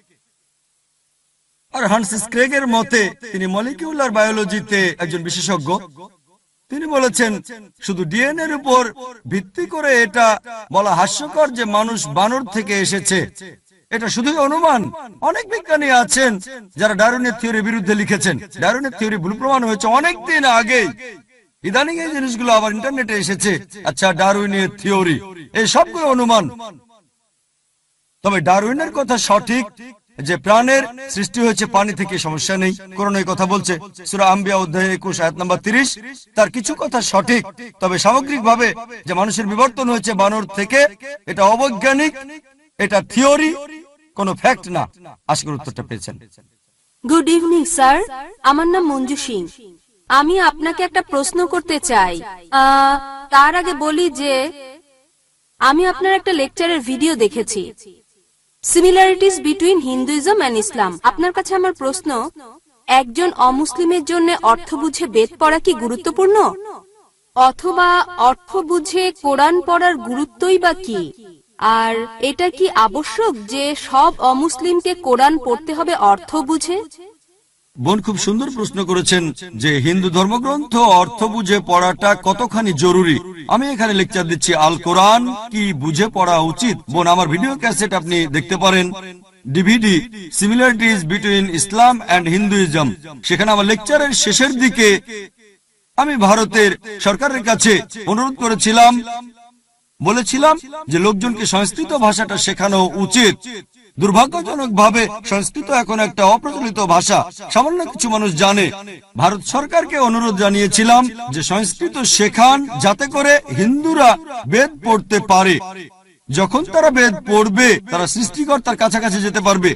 আর হান্সিস ক্রেগের মতে, তিনি মলিকিউলার বায়োলজিতে একজন বিশেষজ্ঞ, তিনি বলেছেন শুধু ডিএনএর উপর ভিত্তি করে এটা বলা হাস্যকর যে মানুষ বানর থেকে এসেছে। এটা শুধুই অনুমান। অনেক বিজ্ঞানী আছেন যারা ডারউইনের থিওরির বিরুদ্ধে লিখেছেন। ডারউইনের থিওরি ভুল প্রমাণ হয়েছে অনেক দিন আগে, ইদানিং এই জিনিসগুলো আবার ইন্টারনেটে এসেছে। আচ্ছা, ডারউইনের থিওরি এই সবগুলো অনুমান। তবে ডারউইনের কথা সঠিক যে প্রাণের সৃষ্টি হয়েছে পানি থেকে, সমস্যা নেই। কোরআন এই কথা বলছে, সূরা আম্বিয়া অধ্যায় একুশ আয়াত নাম্বার তিরিশ। তার কিছু কথা সঠিক, তবে সামগ্রিকভাবে যে মানুষের বিবর্তন হয়েছে বানর থেকে, এটা অবৈজ্ঞানিক, এটা থিওরি, কোনো ফ্যাক্ট না। আশা করি উত্তরটা পেয়েছেন। গুড ইভিনিং স্যার, আমার নাম মঞ্জু সিং। আমি আপনাকে একটা প্রশ্ন করতে চাই। আহ, তার আগে বলি যে আমি আপনার একটা লেকচারের ভিডিও দেখেছি, similarities between Hinduism and Islam. আপনার কাছে আমার প্রশ্ন, একজন অমুসলিমের জন্য অর্থ বুঝে বেদ পড়া কি গুরুত্বপূর্ণ, অথবা অর্থ বুঝে কোরআন পড়ার গুরুত্বই বা কি? আর এটা কি আবশ্যক যে সব অমুসলিমকে কোরআন পড়তে হবে অর্থ বুঝে? বোন খুব সুন্দর প্রশ্ন করেছেন যে হিন্দু ধর্মগ্রন্থ অর্থ বুঝে পড়াটা কতখানি জরুরি। আমি এখানে লেকচার দিচ্ছি আল কোরআন কি বুঝে পড়া উচিত। বোন আমার ভিডিও ক্যাসেট আপনি দেখতে পারেন, DVD similarities between Islam and Hinduism. সেখানে আমার লেকচারের শেষের দিকে আমি ভারতের সরকারের কাছে অনুরোধ করেছিলাম, বলেছিলাম যে লোকজনকে সংস্কৃত ভাষাটা শেখানো উচিত। দুর্ভাগ্যজনক ভাবে সংস্কৃত এখন একটা অপ্রচলিত ভাষা, সামান্য কিছু মানুষ জানে। ভারত সরকারকে অনুরোধ জানিয়েছিলাম যে সংস্কৃত শেখান যাতে করে হিন্দুরা বেদ পড়তে পারে। যখন তারা বেদ পড়বে তারা সৃষ্টিকর্তার কাছাকাছি যেতে পারবে।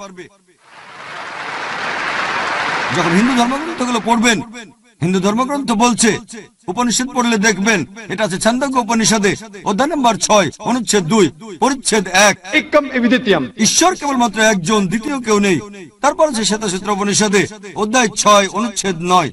যখন হিন্দু ধর্মগ্রন্থগুলো পড়বেন, হিন্দু ধর্মগ্রন্থ বলছে, উপনিষদ পড়লে দেখবেন এটা আছে ছান্দোগ্য উপনিষদে অধ্যায় নম্বর ছয় অনুচ্ছেদ দুই পরিচ্ছেদ এক, ঈশ্বর কেবলমাত্র একজন, দ্বিতীয় কেউ নেই। তারপর আছে শ্বেতাসূত্র উপনিষদে অধ্যায় ছয় অনুচ্ছেদ নয়,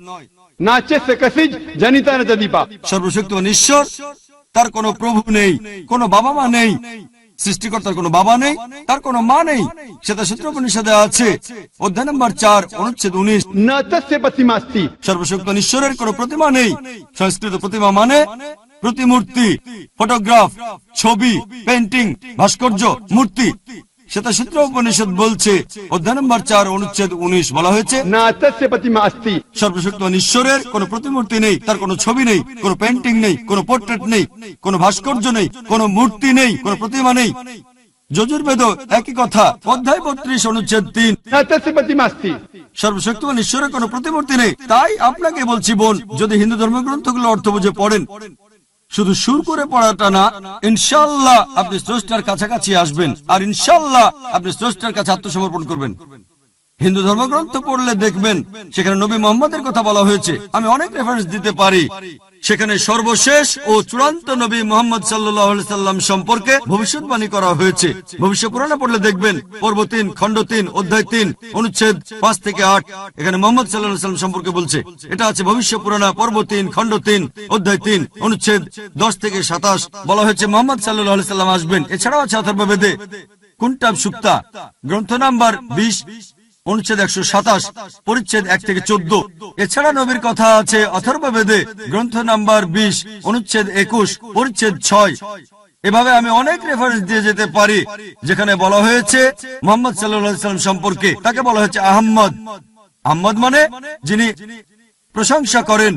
সর্বশক্তিমান ঈশ্বর, তার কোনো প্রভু নেই, কোনো বাবা মা নেই, সৃষ্টিকর্তার কোনো বাবা নেই, তার কোনো মা নেই। শ্বেতাসূত্র উপনিষদে আছে অধ্যায় নম্বর চার অনুচ্ছেদ উনিশ, সর্বশক্তিমান ঈশ্বরের কোনো প্রতিমা নেই। সংস্কৃত প্রতিমা মানে প্রতিমূর্তি, ফটোগ্রাফ, ছবি, পেন্টিং, ভাস্কর্য, মূর্তি। শ্বেতাসূত্র উপনিষদ বলছে অধ্যায় নম্বর চার অনুচ্ছেদ উনিশ বলা হয়েছে সর্বশক্তিমান ঈশ্বরের কোনো প্রতিমূর্তি নেই, তার কোনো ছবি নেই, কোনো পেন্টিং নেই, কোনো পোর্ট্রেট নেই, কোনো ভাস্কর্য নেই, কোনো মূর্তি নেই, কোনো প্রতিমা নেই। যজুর্বেদ একই কথা, অধ্যায় বত্রিশ অনুচ্ছেদ তিন, সর্বশক্তিমান ঈশ্বরের কোনো প্রতিমূর্তি নেই। তাই আপনাকে বলছি বোন, যদি হিন্দু ধর্মগ্রন্থগুলো অর্থ বুঝে পড়েন, শুধু সুর করে পড়াটা না, ইনশাআল্লাহ আপনি স্রষ্টার কাছাকাছি আসবেন, আর ইনশাআল্লাহ আপনি স্রষ্টার কাছে আত্মসমর্পণ করবেন। হিন্দু ধর্মগ্রন্থ পড়লে দেখবেন সেখানে নবী মুহাম্মদের কথা বলা হয়েছে। আমি অনেক রেফারেন্স দিতে পারি। সেখানে সর্বশেষ ও চূড়ান্ত নবী মুহাম্মদ সাল্লাল্লাহু আলাইহি সাল্লাম সম্পর্কে ভবিষ্যৎবাণী করা হয়েছে। ভবিষ্য পুরাণে পড়লে দেখবেন পর্ব তিন খণ্ড তিন অধ্যায় তিন অনুচ্ছেদ পাঁচ থেকে আট, এখানে মুহাম্মদ সাল্লাল্লাহু আলাইহি সাল্লাম সম্পর্কে বলছে। এটা আছে ভবিষ্য পুরাণ পর্ব তিন খণ্ড তিন অধ্যায় তিন অনুচ্ছেদ দশ থেকে সাতাশ, বলা হয়েছে মুহাম্মদ সাল্লাল্লাহু আলাইহি সাল্লাম আসবেন। এছাড়াও আছে অথর্ববেদে কুন্টাব সুক্তা গ্রন্থ নাম্বার বিশ অনুচ্ছেদ একশো সাতাশ পরিচ্ছেদ এক থেকে চোদ্দ। এছাড়া নবীর কথা আছে অথর্ববেদে গ্রন্থ নাম্বার বিশ অনুচ্ছেদ একুশ পরিচ্ছেদ ছয়। এভাবে আমি অনেক রেফারেন্স দিয়ে যেতে পারি যেখানে বলা হয়েছে মুহাম্মদ সাল্লাল্লাহু আলাইহি সাল্লাম সম্পর্কে, তাকে বলা হয়েছে আহমদ। আহমদ মানে যিনি প্রশংসা করেন।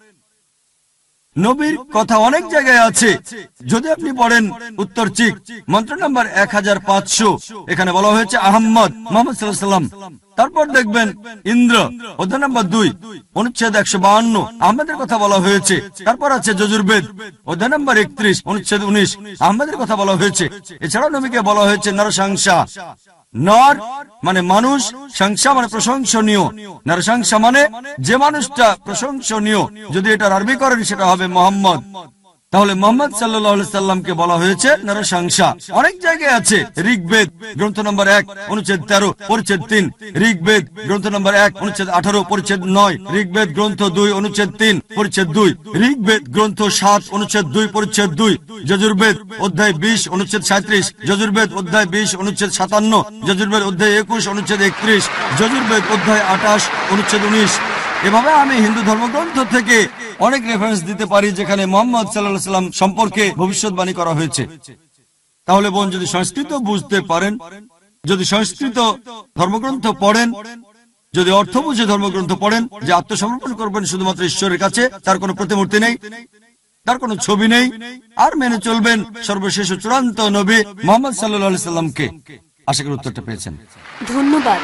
নবীর কথা অনেক জায়গায় আছে। যদি আপনি পড়েন উত্তর চিক মন্ত্র নাম্বার এক হাজার পাঁচশো, এখানে বলা হয়েছে আহম্মদ মুহাম্মদ সাল্লাল্লাহু আলাইহি সাল্লাম। তারপর দেখবেন ইন্দ্র অধ্যায় নাম্বার দুই অনুচ্ছেদ একশো বাহান্ন, আহমেদের কথা বলা হয়েছে। তারপর আছে যজুর্বেদ অধ্যায় নাম্বার একত্রিশ অনুচ্ছেদ উনিশ, আহমেদের কথা বলা হয়েছে। এছাড়াও নবীকে বলা হয়েছে নরসংসা। নর মানে মানুষ, সংসা মানে প্রশংসনীয়। নরসংসা মানে যে মানুষটা প্রশংসনীয়। যদি এটা আরবি করেন সেটা হবে মোহাম্মদ। তাহলে মোহাম্মদ সাল্লাল্লাহু আলাইহি সাল্লামকে বলা হয়েছে নরসংসা। অনেক জায়গায় আছে ঋগ্বেদ গ্রন্থ নম্বর এক অনুচ্ছেদ তেরো পরিচ্ছেদ তিন, ঋগ্বেদ গ্রন্থ নম্বর এক অনুচ্ছেদ আঠারো পরিচ্ছেদ নয়, ঋগ্বেদ গ্রন্থ দুই অনুচ্ছেদ তিন পরিচ্ছেদ দুই, ঋগ্বেদ গ্রন্থ সাত অনুচ্ছেদ দুই পরিচ্ছেদ দুই, যজুর্বেদ অধ্যায় বিশ অনুচ্ছেদ সাঁত্রিশ, যজুর্বেদ অধ্যায় বিশ অনুচ্ছেদ সাতান্ন, যজুর্বেদ অধ্যায় একুশ অনুচ্ছেদ একত্রিশ, যজুর্বেদ অধ্যায় আঠাশ অনুচ্ছেদ উনিশ। এভাবে আমি হিন্দু ধর্মগ্রন্থ থেকে অনেক রেফারেন্স দিতে পারি যেখানে মুহাম্মদ সাল্লাল্লাহু আলাইহি সাল্লাম সম্পর্কে ভবিষ্যৎবাণী করা হয়েছে। তাহলে বোন, যদি সংস্কৃত বুঝতে পারেন, যদি সংস্কৃত ধর্মগ্রন্থ পড়েন, যদি অর্থ বুঝে ধর্মগ্রন্থ পড়েন, যে আত্মসমর্পণ করবেন শুধুমাত্র ঈশ্বরের কাছে, তার কোনো প্রতিমূর্তি নেই, তার কোনো ছবি নেই, আর মেনে চলবেন সর্বশেষ চূড়ান্ত নবী মুহাম্মদ সাল্লাল্লাহু আলাইহি সাল্লামকে। আশা করি উত্তরটা পেয়েছেন। ধন্যবাদ।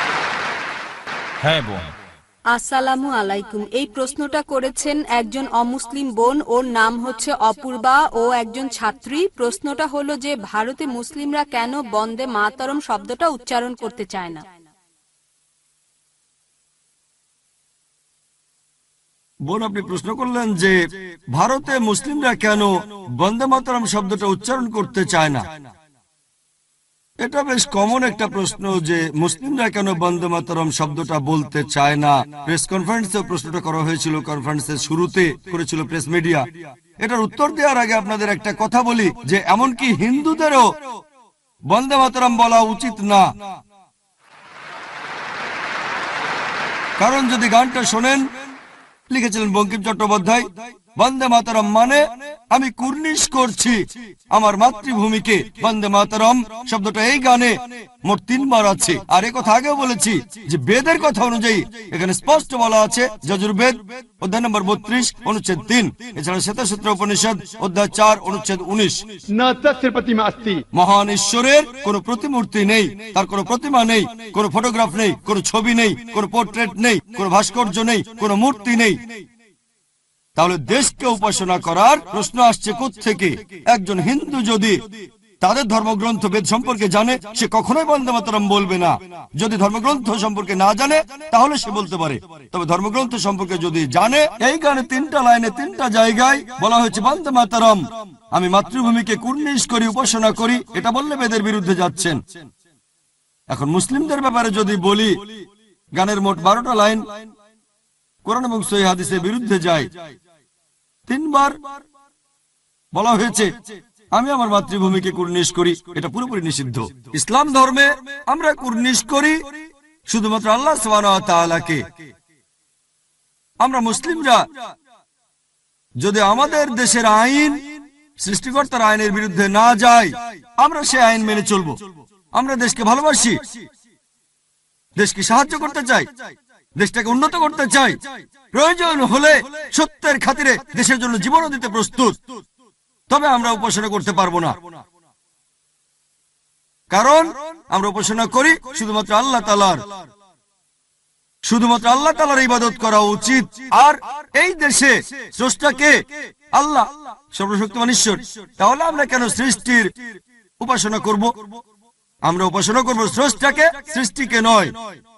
হ্যাঁ বোন। আসসালামু আলাইকুম। এই প্রশ্নটা করেছেন একজন অমুসলিম বোন, ওর নাম হচ্ছে অপূর্বা, ও একজন ছাত্রী। প্রশ্নটা হলো যে ভারতে মুসলিমরা কেন বন্দে মাতরম শব্দটা উচ্চারণ করতে চায় না। বোন, আপনি প্রশ্ন করলেন যে ভারতে মুসলিমরা কেন বন্দে মাতরম শব্দটা উচ্চারণ করতে চায় না। এটা বেশ কমন একটা প্রশ্ন যে মুসলিমরা কেন বন্দে মাতরম শব্দটা বলতে চায় না। প্রেস কনফারেন্সে প্রশ্নটা করা হয়েছিল, কনফারেন্সের শুরুতে করেছিল প্রেস মিডিয়া। এটার উত্তর দেওয়ার আগে আপনাদের একটা কথা বলি যে এমনকি হিন্দুদেরও বন্দে মাতরম বলা উচিত না, কারণ যদি গানটা শোনেন, লিখেছিলেন বঙ্কিম চট্টোপাধ্যায়, বন্দে মাতরম মানে আমি কুর্নিশ করছি আমার মাতৃভূমিকে। বন্দে মাতরম শব্দটা এই গানে মোট তিনবার আছে। আর এ কথা আগেও বলেছি যে বেদের কথা অনুযায়ী এখানে স্পষ্ট বলা আছে, যজুর্বেদ অধ্যায় নম্বর বত্রিশ অনুচ্ছেদ তিন, এছাড়া শ্বেতসূত্র উপনিষদ অধ্যায় চার অনুচ্ছেদ উনিশ, न तस्य प्रतिमा अस्ति। মহান ঈশ্বরের কোন প্রতিমূর্তি নেই, তার কোন প্রতিমা নেই, কোন ফটোগ্রাফ নেই, কোন ছবি নেই, কোন পোর্ট্রেট নেই, কোন ভাস্কর্য নেই, কোন মূর্তি নেই। তাহলে দেশকে উপাসনা করার প্রশ্ন আসছে কোত্থেকে? একজন হিন্দু যদি তাদের ধর্মগ্রন্থ বেদ সম্পর্কে জানে, সে কখনোই বন্দে মাতরম বলবে না। যদি ধর্মগ্রন্থ সম্পর্কে না জানে তাহলে সে বলতে পারে, তবে ধর্মগ্রন্থ সম্পর্কে যদি জানে, এই গানে তিনটা লাইনে তিনটা জায়গায় বলা হয়েছে বন্দে মাতরম, আমি মাতৃভূমিকে কুর্নিশ করি, উপাসনা করি, এটা বললে বেদের বিরুদ্ধে যাচ্ছেন। এখন মুসলিমদের ব্যাপারে যদি বলি, গানের মোট বারোটা লাইন কোরআন এবং সহিহ হাদিসের বিরুদ্ধে যায়। তিনবার বলা হয়েছে আমি আমার মাতৃভূমিকে কুর্নিশ করি, এটা পুরোপুরি নিষিদ্ধ। ইসলাম ধর্মে আমরা কুর্নিশ করি শুধুমাত্র আল্লাহ সুবহানাহু ওয়া তাআলাকে। আমরা মুসলিমরা যদি আমাদের দেশের আইন সৃষ্টিকর্তার আইনের বিরুদ্ধে না যায়, আমরা সে আইন মেনে চলবো। আমরা দেশকে ভালোবাসি, দেশকে সাহায্য করতে চাই, দেশটাকে উন্নত করতে চাই, প্রয়োজন হলে সত্যের খাতিরে দেশের জন্য জীবনও দিতে প্রস্তুত। তবে আমরা উপাসনা করতে পারবো না, কারণ আমরা উপাসনা করি শুধুমাত্র আল্লাহ তাআলার। শুধুমাত্র আল্লাহ তাআলার ইবাদত করা উচিত। আর এই দেশে স্রষ্টাকে আল্লাহ, সর্বশক্তিমান ঈশ্বর। তাহলে আমরা কেন সৃষ্টির উপাসনা করব? আমরা উপাসনা করব স্রষ্টাকে, সৃষ্টিকে নয়।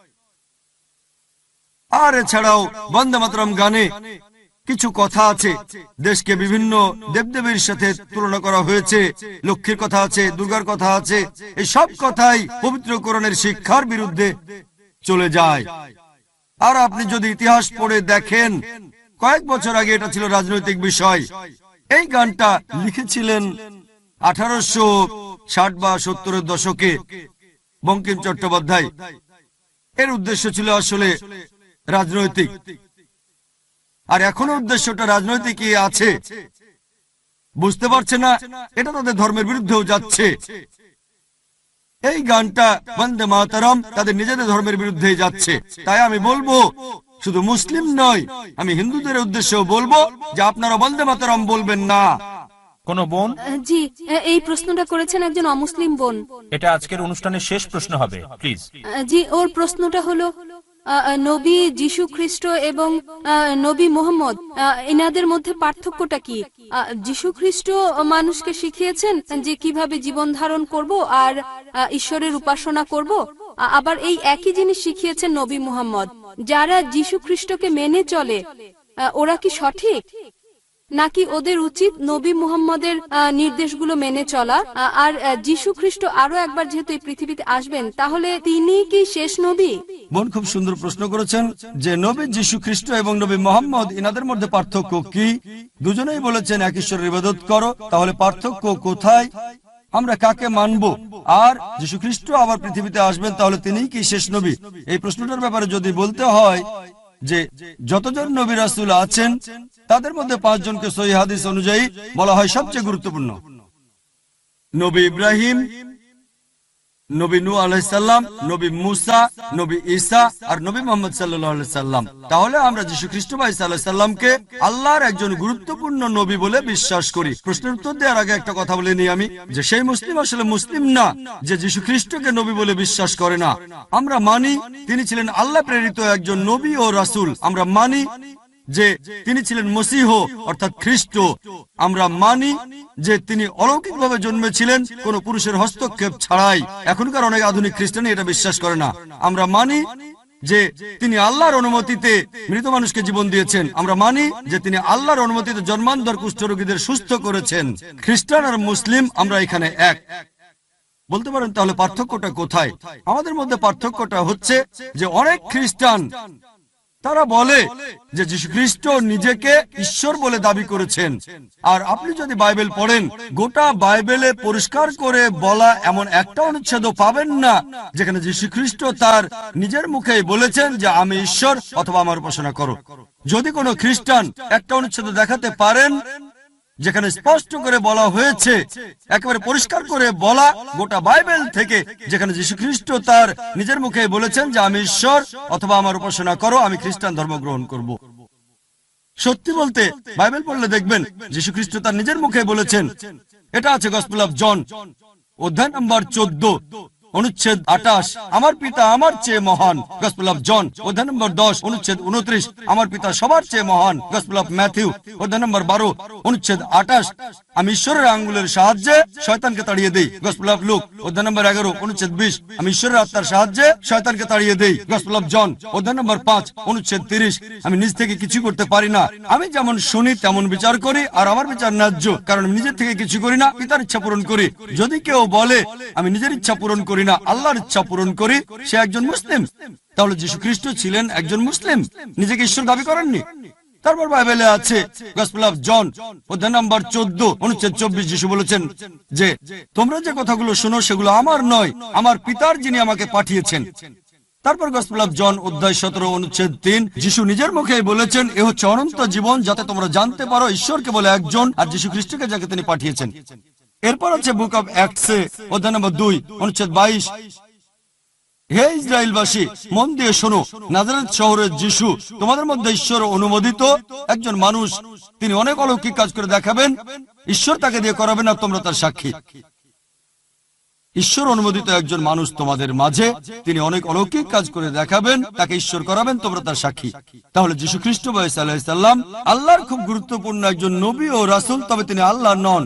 আর এছাড়াও বন্দে মাতরম গানে কিছু কথা আছে, দেশকে বিভিন্ন দেবদেবীর সাথে তুলনা করা হয়েছে, লক্ষ্মীর কথা আছে, দুর্গার কথা আছে। এই সব কথাই পবিত্র কোরআনের শিক্ষার বিরুদ্ধে চলে যায়। আর আপনি যদি ইতিহাস পড়ে দেখেন, কয়েক বছর আগে এটা ছিল রাজনৈতিক বিষয়। এই গানটা লিখেছিলেন আঠারোশো ষাট বা সত্তরের দশকে বঙ্কিম চট্টোপাধ্যায়। এর উদ্দেশ্য ছিল আসলে রাজনৈতিক, আর এখনো উদ্দেশ্যটা রাজনৈতিকই আছে। বুঝতে পারছে না, এটা তাদের ধর্মের বিরুদ্ধেও যাচ্ছে। এই গানটা বন্দে মাতরম তাদের নিজেদের ধর্মের বিরুদ্ধে যাচ্ছে। তাই আমি বলবো, শুধু মুসলিম নয়, আমি হিন্দুদের উদ্দেশ্যেও বলবো যে আপনারা বন্দে মাতরম বলবেন না। কোন বোন? জি, এই প্রশ্নটা করেছেন একজন অমুসলিম বোন। এটা আজকের অনুষ্ঠানের শেষ প্রশ্ন হবে, প্লিজ। জি, ওর প্রশ্নটা হলো নবী যীশু খ্রিস্ট এবং নবী মুহাম্মদ, এনাদের মধ্যে পার্থক্যটা কি? যীশু খ্রিস্ট মানুষকে শিখিয়েছেন যে কিভাবে জীবন ধারণ করব আর ঈশ্বরের উপাসনা করব, আবার এই একই জিনিস শিখিয়েছেন নবী মুহাম্মদ। যারা যীশু খ্রিস্টকে মেনে চলে, ওরা কি সঠিক, নাকি ওদের উচিত নবী মুহাম্মদের নির্দেশগুলো মেনে চলা? আর যীশু খ্রিস্ট আরো একবার যেহেতু এই পৃথিবীতে আসবেন, তাহলে তিনি কি শেষ নবী? বোন খুব সুন্দর প্রশ্ন করেছেন যে নবী যীশু খ্রিস্ট এবং নবী মুহাম্মদ, এনাদের মধ্যে পার্থক্য কি? দুজনেই বলেছেন এক ঈশ্বরের ইবাদত করো, তাহলে পার্থক্য কোথায়? আমরা কাকে মানব? আর যীশু খ্রিস্ট আবার পৃথিবীতে আসবেন, তাহলে তিনিই কি শেষ নবী? এই প্রশ্নটার ব্যাপারে যদি বলতে হয় যে যতজন নবী রাসূল আছেন তাদের মধ্যে পাঁচজনকে সহিহ হাদিস অনুযায়ী বলা হয় সবচেয়ে গুরুত্বপূর্ণ। নবী ইব্রাহিম, নবী নূহ আলাইহিস সালাম, নবী মুসা, নবী ঈসা আর নবী মুহাম্মদ সাল্লাল্লাহু আলাইহি সাল্লাম। তাহলে আমরা যীশু খ্রিস্ট ভাই সাল্লাল্লাহু আলাইহি সাল্লামকে আল্লাহর একজন গুরুত্বপূর্ণ নবী বলে বিশ্বাস করি। প্রশ্নের উত্তর দেওয়ার আগে একটা কথা বলে নিই আমি, যে সেই মুসলিম আসলে মুসলিম না যে যীশু খ্রিস্টকে নবী বলে বিশ্বাস করে না। আমরা মানি তিনি ছিলেন আল্লাহ প্রেরিত একজন নবী ও রাসূল। আমরা মানি যে তিনি ছিলেন মসীহ অর্থাৎ খ্রিস্ট। আমরা মানি যে তিনি অলৌকিকভাবে জন্মেছিলেন কোন পুরুষের হস্তক্ষেপ ছাড়াই। এখনকার অনেক আধুনিক খ্রিস্টান এটা বিশ্বাস করে না। আমরা মানি যে তিনি আল্লাহর অনুমতিতে মৃত মানুষকে জীবন দিয়েছেন। আমরা মানি যে তিনি আল্লাহর অনুমতিতে জন্মান্ধর কুষ্ঠরোগীদের সুস্থ করেছেন। খ্রিস্টান আর মুসলিম আমরা এখানে এক। বলতে পারেন তাহলে পার্থক্যটা কোথায়? আমাদের মধ্যে পার্থক্যটা হচ্ছে যে অনেক খ্রিস্টান তারা বলে যে যীশুখ্রিস্ট নিজেকে ঈশ্বর বলে দাবি করেছেন। আর আপনি যদি বাইবেল পড়েন, গোটা বাইবেলে পরিষ্কার করে বলা এমন একটা অনুচ্ছেদ পাবেন না যেখানে যীশুখ্রিস্ট তার নিজের মুখেই বলেছেন যে আমি ঈশ্বর অথবা আমার উপাসনা করো। যদি কোনো খ্রিস্টান একটা অনুচ্ছেদ দেখাতে পারেন যেখানে স্পষ্ট করে বলা হয়েছে, একেবারে পরিষ্কার করে বলা গোটা বাইবেল থেকে, যেখানে যীশুখ্রিস্ট তার নিজের মুখে বলেছেন যে আমি ঈশ্বর অথবা আমার উপাসনা করো, আমি খ্রিস্টান ধর্ম গ্রহণ করব। সত্যি বলতে বাইবেল পড়লে দেখবেন যীশুখ্রিস্ট তার নিজের মুখে বলেছেন। এটা আছে গসপেল অফ জন অধ্যায় নম্বর চোদ্দ অনুচ্ছেদ আঠাশ, আমার পিতা আমার চেয়ে মহান। গসপেল অফ জন অধ্যায় নম্বর দশ অনুচ্ছেদ উনত্রিশ, আমার পিতা সবার চেয়ে মহান। গসপেল অফ ম্যাথিউ অধ্যায় নম্বর বারো অনুচ্ছেদ আঠাশ, আমি ঈশ্বরের আঙ্গুলের সাহায্যে শয়তানকে তাড়িয়ে দেই। গসপেল অফ লুক অধ্যায় নম্বর এগারো অনুচ্ছেদ বিশ, আমি ঈশ্বরের আত্মার সাহায্যে শয়তানকে তাড়িয়ে দেই। গসপেল অফ জন অধ্যায় নম্বর পাঁচ অনুচ্ছেদ তিরিশ, আমি নিজ থেকে কিছু করতে পারি না, আমি যেমন শুনি তেমন বিচার করি, আর আমার বিচার ন্যায্য, কারণ আমি নিজের থেকে কিছু করি না, পিতার ইচ্ছা পূরণ করি। যদি কেউ বলে আমি নিজের ইচ্ছা পূরণ করি না, আল্লাহর ইচ্ছা পূরণ করি, সে একজন মুসলিম। তাহলে যীশুখ্রিস্ট ছিলেন একজন মুসলিম, নিজেকে ঈশ্বর দাবি করেননি। তারপর বাইবেলে আছে গসপেল অফ জন অধ্যায় নম্বর চোদ্দ অনুচ্ছেদ চব্বিশ, যীশু বলেছেন যে তোমরা যে কথাগুলো শোনো সেগুলো আমার নয়, আমার পিতার যিনি আমাকে পাঠিয়েছেন। তারপর গসপেল অফ জন অধ্যায় সতেরো অনুচ্ছেদ তিন, যীশু নিজের মুখে বলেছেন এ হচ্ছে অনন্ত জীবন, যাতে তোমরা জানতে পারো ঈশ্বরকে বলে একজন আর যীশু খ্রিস্টকে যাকে তিনি পাঠিয়েছেন। এরপর আছে বুক অব অ্যাক্টসে অধ্যায় নম্বর দুই অনুচ্ছেদ বাইশ, হে ইসরায়েলবাসী মন দিয়ে শোনো, নাজারেত শহরের যীশু তোমাদের মধ্যে ঈশ্বর অনুমোদিত একজন মানুষ, তিনি অনেক অলৌকিক কাজ করে দেখাবেন, ঈশ্বর তাকে দিয়ে করাবেন আর তোমরা তার সাক্ষী। ঈশ্বর অনুমোদিত একজন মানুষ তোমাদের মাঝে, তিনি অনেক অলৌকিক কাজ করে দেখাবেন, তাকে ঈশ্বর করাবেন, তোমরা তার সাক্ষী। তাহলে যীশু খ্রিস্ট ঈসা আলাইহিস সালাম আল্লাহর খুব গুরুত্বপূর্ণ একজন নবী ও রাসূল, তবে তিনি আল্লাহ নন।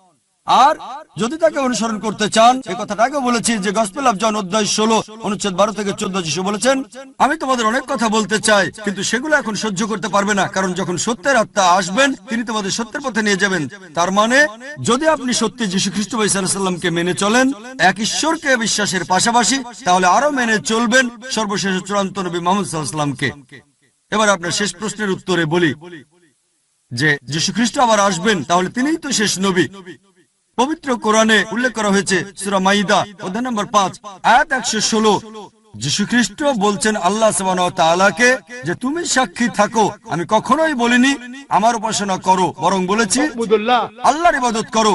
আর যদি তাকে অনুসরণ করতে চান, এই কথাটা আগে বলেছি যে গসপেল অফ জন অধ্যায় ষোলো অনুচ্ছেদ বারো থেকে চোদ্দ, যীশু বলেছেন আমি তোমাদের অনেক কথা বলতে চাই, কিন্তু সেগুলো এখন সহ্য করতে পারবে না, কারণ যখন সত্যের আত্মা আসবেন তিনি তোমাদের সত্যের পথে নিয়ে যাবেন। তার মানে যদি আপনি সত্যি যীশু খ্রিস্ট ঈসা আলাইহিস সালামকে মেনে চলেন, এক ঈশ্বরকে বিশ্বাসের পাশাপাশি, তাহলে আরো মেনে চলবেন সর্বশেষ চূড়ান্ত নবী মুহাম্মদ সাল্লাল্লাহু আলাইহি ওয়াসাল্লামকে। এবার আপনার শেষ প্রশ্নের উত্তরে বলি যে যীশু খ্রিস্ট আবার আসবেন, তাহলে তিনিই তো শেষ নবী। পবিত্র কোরআনে উল্লেখ করা হয়েছে সূরা মাইদা অধ্যায় নম্বর পাঁচ আয়াত একশো ষোলো, যীশু খ্রিস্ট বলছেন আল্লাহ সুবহানাহু ওয়া তাআলাকে যে তুমি সাক্ষী থাকো, আমি কখনোই বলিনি আমার উপাসনা করো, বরং বলেছি আল্লাহর ইবাদত করো,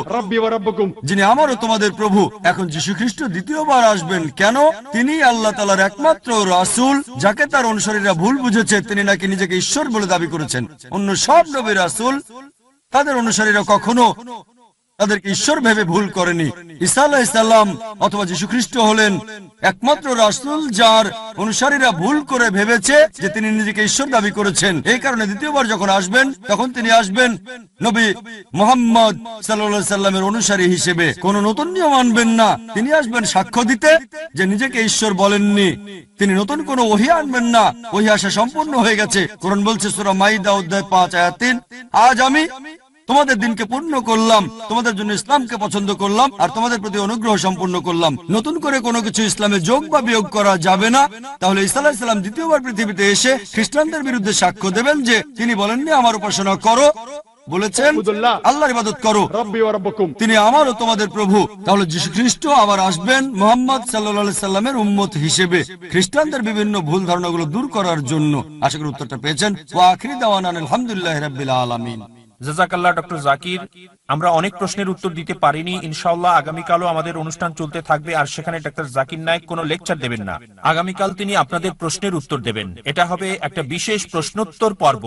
যিনি আমারও তোমাদের প্রভু। এখন যীশু খ্রিস্ট দ্বিতীয়বার আসবেন কেন? তিনি আল্লাহ তাআলার একমাত্র রাসূল, যাকে তার অনুসারীরা ভুল বুঝেছে। তিনি নাকি নিজেকে ঈশ্বর বলে দাবি করেছেন। অন্য সব নবী রাসূল তাদের অনুসারীরা কখনো তাদেরকে ঈশ্বর ভেবে ভুল করেনি। ঈসা আলাইহিস সালাম অথবা যীশু খ্রিস্ট হলেন একমাত্র রাসূল যার অনুসারীরা ভুল করে ভেবেছে যে তিনি নিজেকে ঈশ্বর দাবি করেছেন। এই কারণে দ্বিতীয়বার যখন আসবেন, তখন তিনি আসবেন নবী মুহাম্মদ সাল্লাল্লাহু আলাইহি সাল্লামের অনুসারী হিসেবে। কোন নতুন নিয়ম আনবেন না, তিনি আসবেন সাক্ষ্য দিতে যে নিজেকে ঈশ্বর বলেননি। তিনি নতুন কোন ওহী আনবেন না, ওহী আসা সম্পূর্ণ হয়ে গেছে। কোরআন বলছে সূরা মাইদা অধ্যায় পাঁচ আয়াত তিন, আজ আমি তোমাদের দিনকে পূর্ণ করলাম, তোমাদের জন্য ইসলামকে পছন্দ করলাম আর তোমাদের প্রতি অনুগ্রহ সম্পূর্ণ করলাম। নতুন করে কোনো কিছু ইসলামে যোগ বা বিয়োগ করা যাবে না। তাহলে ঈসা আলাইহিস সালাম দ্বিতীয়বার পৃথিবীতে এসে খ্রিস্টানদের বিরুদ্ধে সাক্ষ্য দেবেন যে তিনি বলেননি আমার উপাসনা করো, বলেছেন আল্লাহর ইবাদত করো, তিনি আমার ও তোমাদের প্রভু। তাহলে যীশু খ্রিস্ট আবার আসবেন মুহাম্মদ সাল্লাল্লাহু আলাইহি সাল্লামের উম্মত হিসেবে, খ্রিস্টানদের বিভিন্ন ভুল ধারণাগুলো দূর করার জন্য। আশা করি উত্তরটা পেয়েছেন। ওয়া আখিরি দাওয়ানা আলহামদুলিল্লাহি রাব্বিল আলামিন। জাযাকাল্লাহ ডক্টর জাকির। আমরা অনেক প্রশ্নের উত্তর দিতে পারিনি, ইনশাআল্লাহ আগামীকালও আমাদের অনুষ্ঠান চলতে থাকবে, আর সেখানে ডক্টর জাকির নায়েক কোনো লেকচার দেবেন না। আগামীকাল তিনি আপনাদের প্রশ্নের উত্তর দেবেন। এটা হবে একটা বিশেষ প্রশ্নোত্তর পর্ব,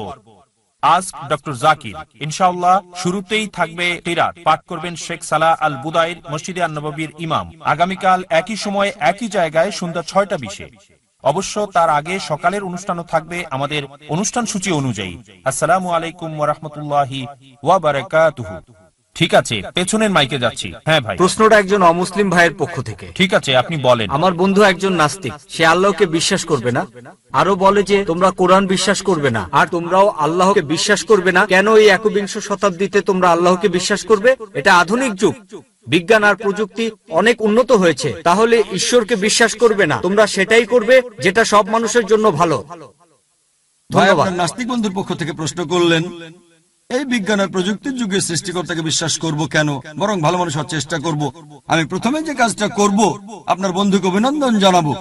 আস্ক ডক্টর জাকির। ইনশাআল্লাহ শুরুতেই থাকবে কিরাত, পাঠ করবেন শেখ সালাহ আল বুদাইর, মসজিদে আন-নববীর ইমাম। আগামীকাল একই সময় একই জায়গায় সন্ধ্যা ছয়টা বিশে। অবশ্য তার আগে সকালের অনুষ্ঠানও থাকবে আমাদের অনুষ্ঠান সূচি অনুযায়ী। আসসালামু আলাইকুম ওয়া রাহমাতুল্লাহি ওয়া বারাকাতুহু। ঠিক আছে, পেছনের মাইকে যাচ্ছি। হ্যাঁ ভাই, প্রশ্নটা একজন অমুসলিম ভাইয়ের পক্ষ থেকে। ঠিক আছে, আপনি বলেন। আমার বন্ধু একজন নাস্তিক, সে আল্লাহকে বিশ্বাস করবে না, আরো বলে যে তোমরা কোরআন বিশ্বাস করবে না, আর তোমরাও আল্লাহকে বিশ্বাস করবে না। কেন এই একবিংশ শতাব্দীতে তোমরা আল্লাহকে বিশ্বাস করবে? এটা আধুনিক যুগ, বিজ্ঞান আর প্রযুক্তি অনেক উন্নত হয়েছে, তাহলে ঈশ্বরকে বিশ্বাস করবে না, তোমরা সেটাই করবে যেটা সব মানুষের জন্য ভালো। ধন্যবাদ। আপনার নাস্তিক বন্ধুর পক্ষ থেকে প্রশ্ন করলেন, এই বিজ্ঞান আর প্রযুক্তির যুগে সৃষ্টিকর্তাকে বিশ্বাস করব কেন, বরং ভালো মানুষ হওয়ার চেষ্টা করব। আমি প্রথমে যে কাজটা করব, আপনার বন্ধুকে অভিনন্দন জানাবো।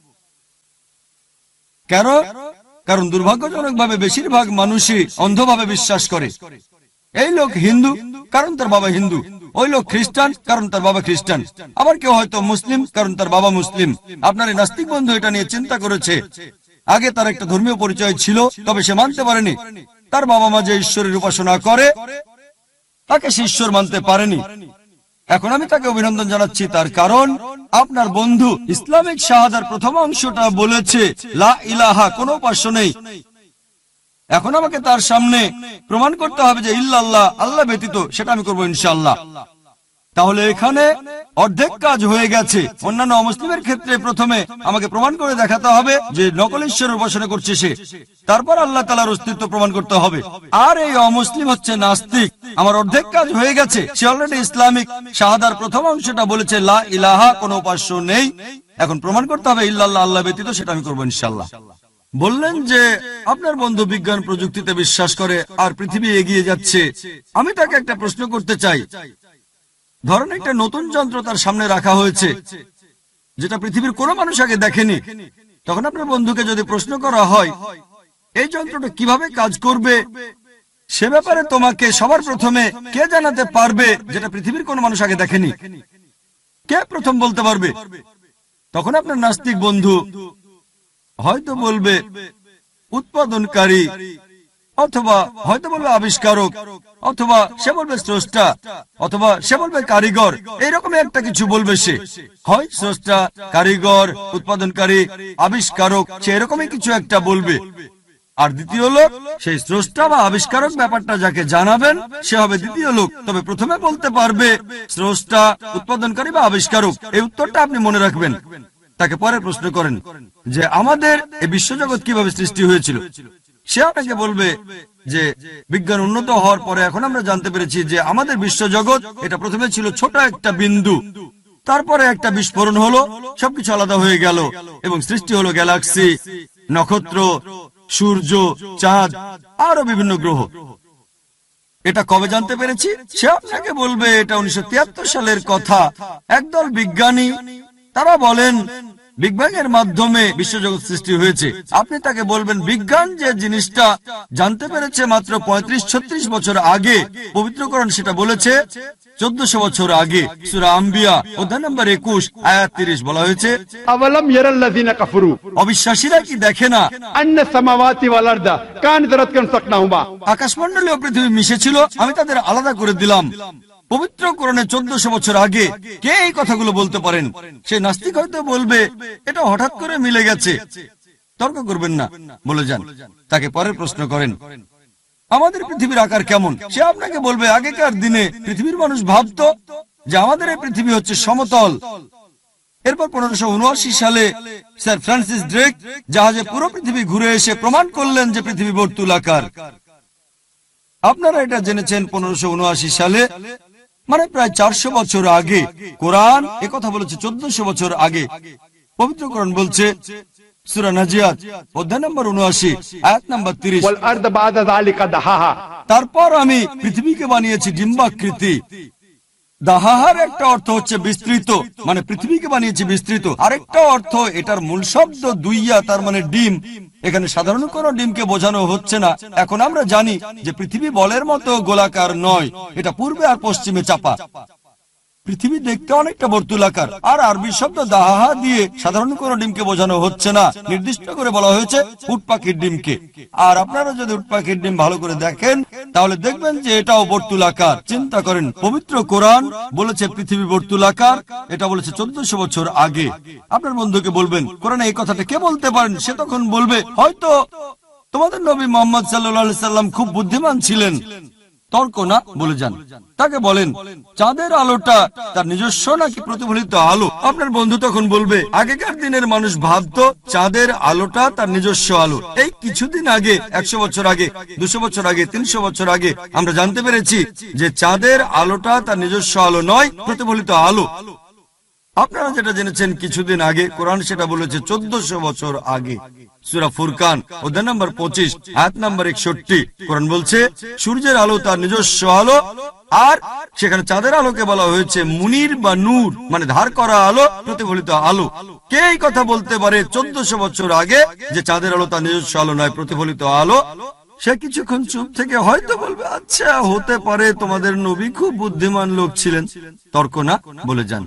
কেন? কারণ দুর্ভাগ্যজনকভাবে বেশিরভাগ মানুষই অন্ধভাবে বিশ্বাস করে। এই লোক হিন্দু, কারণ তার বাবা হিন্দু। ওই লোক খ্রিস্টান, কারণ তার বাবা খ্রিস্টান। আবার কেউ হয়তো মুসলিম, কারণ তার বাবা মুসলিম। আপনার এই নাস্তিক বন্ধু এটা নিয়ে চিন্তা করেছে। আগে তার একটা ধর্মীয় পরিচয় ছিল, তবে সে মানতে পারেনি। তার বাবা মা যে ঈশ্বরের উপাসনা করে, তাকে সে ঈশ্বর মানতে পারেনি। এখন আমি তাকে অভিনন্দন জানাচ্ছি, তার কারণ আপনার বন্ধু ইসলামিক শাহাদার প্রথম অংশটা বলেছে লা ইলাহা, কোনো উপাস্য নেই। এখন আমাকে তার সামনে প্রমাণ করতে হবে যে ইল্লাল্লাহ, আল্লাহ ব্যতীত, সেটা আমি করবো ইনশাআল্লাহ। তাহলে এখানে অর্ধেক কাজ হয়ে গেছে। অন্যান্য অমুসলিমের ক্ষেত্রে প্রথমে আমাকে প্রমাণ করে দেখাতে হবে যে নকল ঈশ্বরের উপাসনা করছে সে, তারপর আল্লাহ তাআলার অস্তিত্ব প্রমাণ করতে হবে। আর এই অমুসলিম হচ্ছে নাস্তিক। আমার অর্ধেক কাজ হয়ে গেছে। সে অলরেডি ইসলামিক শাহাদার প্রথম অংশটা বলেছে লা ইলাহা, কোনো উপাস্য নেই। এখন প্রমাণ করতে হবে ইল্লাল্লাহ, আল্লাহ ব্যতীত, সেটা আমি করবো ইনশাআল্লাহ। বললেন যে আপনার বন্ধু বিজ্ঞান প্রযুক্তিতে বিশ্বাস করে আর পৃথিবী এগিয়ে যাচ্ছে। আমি তাকে একটা প্রশ্ন করতে চাই। ধরেন একটা নতুন যন্ত্র তার সামনে রাখা হয়েছে, যেটা পৃথিবীর কোনো মানুষ আগে দেখেনি। তখন আপনার বন্ধুকে যদি প্রশ্ন করা হয় এই যন্ত্রটা কিভাবে কাজ করবে, সে ব্যাপারে তোমাকে সবার প্রথমে কে জানাতে পারবে, যেটা পৃথিবীর কোনো মানুষ আগে দেখেনি? কে প্রথম বলতে পারবে? তখন আপনার নাস্তিক বন্ধু হয়তো বলবে উৎপাদনকারী, অথবা হয়তো বলবে আবিষ্কারক, অথবা সে বলবে স্রষ্টা, অথবা সে বলবে কারিগর। এইরকম একটা কিছু বলবে সে, হয় স্রষ্টা, কারিগর, উৎপাদনকারী, আবিষ্কারক, সে এরকমই কিছু একটা বলবে। আর দ্বিতীয় লোক, সেই স্রষ্টা বা আবিষ্কারক ব্যাপারটা যাকে জানাবেন সে হবে দ্বিতীয় লোক। তবে প্রথমে বলতে পারবে স্রষ্টা, উৎপাদনকারী বা আবিষ্কারক। এই উত্তরটা আপনি মনে রাখবেন। তাকে পরে প্রশ্ন করেন যে আমাদের এই বিশ্বজগৎ কিভাবে সৃষ্টি হয়েছিল। সে আপনাকে বলবে যে বিজ্ঞান উন্নত হওয়ার পরে এখন আমরা জানতে পেরেছি যে আমাদের বিশ্বজগৎ এটা প্রথমে ছিল ছোট একটা বিন্দু, তারপরে একটা বিস্ফোরণ হলো, সবকিছু আলাদা হয়ে গেল এবং সৃষ্টি হলো গ্যালাক্সি, নক্ষত্র, সূর্য, চাঁদ, আরো বিভিন্ন গ্রহ। এটা কবে জানতে পেরেছি? সে আপনাকে বলবে এটা উনিশশো তিয়াত্তর সালের কথা। একদল বিজ্ঞানী তারা বলেন বিগ ব্যাং এর মাধ্যমে বিশ্বজগৎ সৃষ্টি হয়েছে। আপনি তাকে বলবেন বিজ্ঞান যে জিনিসটা জানতে পেরেছে মাত্র পঁয়ত্রিশ ছত্রিশ বছর আগে, পবিত্র কোরআন সেটা বলেছে চোদ্দশো বছর আগে। সূরা আম্বিয়া অধ্যায় নম্বর একুশ আয়াত তিরিশ বলা হয়েছে, আওয়ালাম ইয়ারাল্লাযিনা কাফারু, অবিশ্বাসীরা কি দেখে না আন্না সামাওয়াতি ওয়াল আরদা কানাত রাতকান সাকনাহুমা, আকাশমণ্ডলী ও পৃথিবী মিশেছিল, আমি তাদের আলাদা করে দিলাম। পবিত্র কোরআনে চোদ্দশো বছর আগে কে এই কথাগুলো বলতে পারেন? সে নাস্তিক হয়তো বলবে এটা হঠাৎ করে মিলে গেছে। তর্ক করবেন না, বলে যান। তাকে পরের প্রশ্ন করেন আমাদের পৃথিবীর আকার কেমন? সে আপনাকে বলবে আগেকার দিনে পৃথিবীর মানুষ ভাবতো যে আমাদের এই পৃথিবী হচ্ছে সমতল। এরপর পনেরোশো উনআশি সালে স্যার ফ্রান্সিস ড্রেক জাহাজে পুরো পৃথিবী ঘুরে এসে প্রমাণ করলেন যে পৃথিবী বর্তুলাকার। আপনারা এটা জেনেছেন পনেরোশো উনআশি সালে, মানে প্রায় চারশো বছর আগে। কোরআন একথা বলেছে চোদ্দশো বছর আগে। পবিত্র কোরআন বলছে সূরা নাজিয়াত অধ্যায় নম্বর উনআশি আয়াত নম্বর তিরিশ, ওয়াল আরদা বাদা যালিকা দাহাহা, তারপর আমি পৃথিবীকে বানিয়েছি ডিম্বাকৃতি। দাহাহার একটা অর্থ হচ্ছে বিস্তৃত, মানে পৃথিবীকে বানিয়েছি বিস্তৃত। আরেকটা অর্থ এটার মূল শব্দ দুইয়া, তার মানে ডিম। এখানে সাধারণ কোন ডিমকে বোঝানো হচ্ছে না। এখন আমরা জানি যে পৃথিবী বলের মতো গোলাকার নয়, এটা পূর্বে আর পশ্চিমে চাপা। পৃথিবী দেখতে অনেকটা বর্তুলাকার। আর আরবি শব্দ দাহাহা দিয়ে সাধারণ কোন ডিমকে বোঝানো হচ্ছে না, নির্দিষ্ট করে বলা হয়েছে উট পাখির ডিমকে। আর আপনারা যদি উট পাখির ডিম ভালো করে দেখেন তাহলে দেখবেন যে এটাও বর্তুলাকার। চিন্তা করেন, পবিত্র কোরআন বলেছে পৃথিবী বর্তুলাকার, এটা বলেছে চোদ্দশো বছর আগে। আপনার বন্ধুকে বলবেন কোরআনে এই কথাটা কে বলতে পারেন? সে তখন বলবে হয়তো তোমাদের নবী মুহাম্মদ সাল্লাল্লাহু আলাইহি সাল্লাম খুব বুদ্ধিমান ছিলেন। তর্ক না, বলে যান। তাকে বলেন চাঁদের আলোটা তার নিজস্ব নাকি প্রতিফলিত আলো? আপনার বন্ধু তখন বলবে আগেকার দিনের মানুষ ভাবতো চাঁদের আলোটা তার নিজস্ব আলো। এই কিছুদিন আগে, একশো বছর আগে, দুশো বছর আগে, তিনশো বছর আগে আমরা জানতে পেরেছি যে চাঁদের আলোটা তার নিজস্ব আলো নয়, প্রতিফলিত আলো। আপনারা যেটা জেনেছেন কিছুদিন আগে, কোরআন সেটা বলেছে চোদ্দশো বছর আগে। সূরা ফুরকান অধ্যায় নম্বর পঁচিশ আয়াত নম্বর একষট্টি, কোরআন বলছে সূর্যের আলো তার নিজস্ব আলো, আর সেখানে চাঁদের আলোকে বলা হয়েছে মুনির বা নূর, মানে ধার করা আলো, প্রতিফলিত আলো। কে এই কথা বলতে পারে চোদ্দশো বছর আগে যে চাঁদের আলো তার নিজস্ব আলো নয়, প্রতিফলিত আলো? সে কিছুক্ষণ চুপ থেকে হয়তো বলবে, আচ্ছা হতে পারে, তোমাদের নবী খুব বুদ্ধিমান লোক ছিলেন, তর্ক না, বলে যান।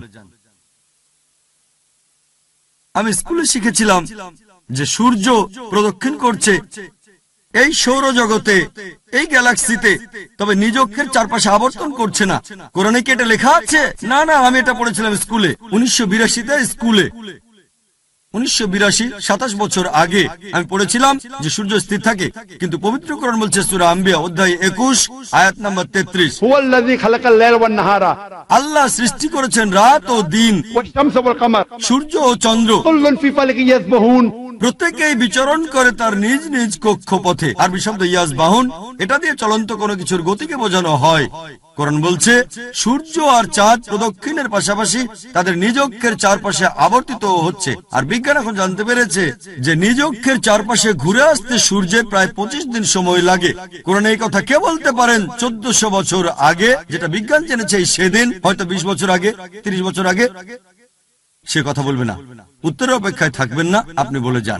আমি স্কুলে শিখেছিলাম যে সূর্য প্রদক্ষিণ করছে এই সৌরজগতে, এই গ্যালাক্সিতে, তবে নিজ অক্ষের চারপাশে আবর্তন করছে না। কোরআনে কি এটা লেখা আছে? না না, আমি এটা পড়েছিলাম স্কুলে উনিশশো বিরাশিতে স্কুলে। উনিশশো বিরাশি সাতাশ বছর আগে আমি পড়েছিলাম যে সূর্য স্থির থাকে, কিন্তু পবিত্র কোরআন বলছে সূরা আম্বিয়া অধ্যায় একুশ আয়াত নাম্বার তেত্রিশ, আল্লাহ সৃষ্টি করেছেন রাত ও দিন, সূর্য ও চন্দ্র, প্রত্যেকেই বিচরণ করে তার নিজ নিজ কক্ষপথে। আরবি শব্দ ইয়াসবাহুন, এটা দিয়ে চলন্ত কোনো কিছুর গতিকে বোঝানো হয়। কোরআন বলছে সূর্য আর চাঁদ প্রদক্ষিণের পাশাপাশি তাদের নিজ অক্ষের চারপাশে আবর্তিত হচ্ছে। আর বিজ্ঞান এখন জানতে পেরেছে যে নিজ অক্ষের চারপাশে ঘুরে আসতে সূর্যের প্রায় পঁচিশ দিন সময় লাগে। কোরআন এই কথা কে বলতে পারেন চোদ্দশো বছর আগে? যেটা বিজ্ঞান জেনেছে সেদিন, হয়তো বিশ বছর আগে, তিরিশ বছর আগে। সে কথা বলবে না, উত্তরের অপেক্ষায় থাকবেন না, আপনি বলে যান।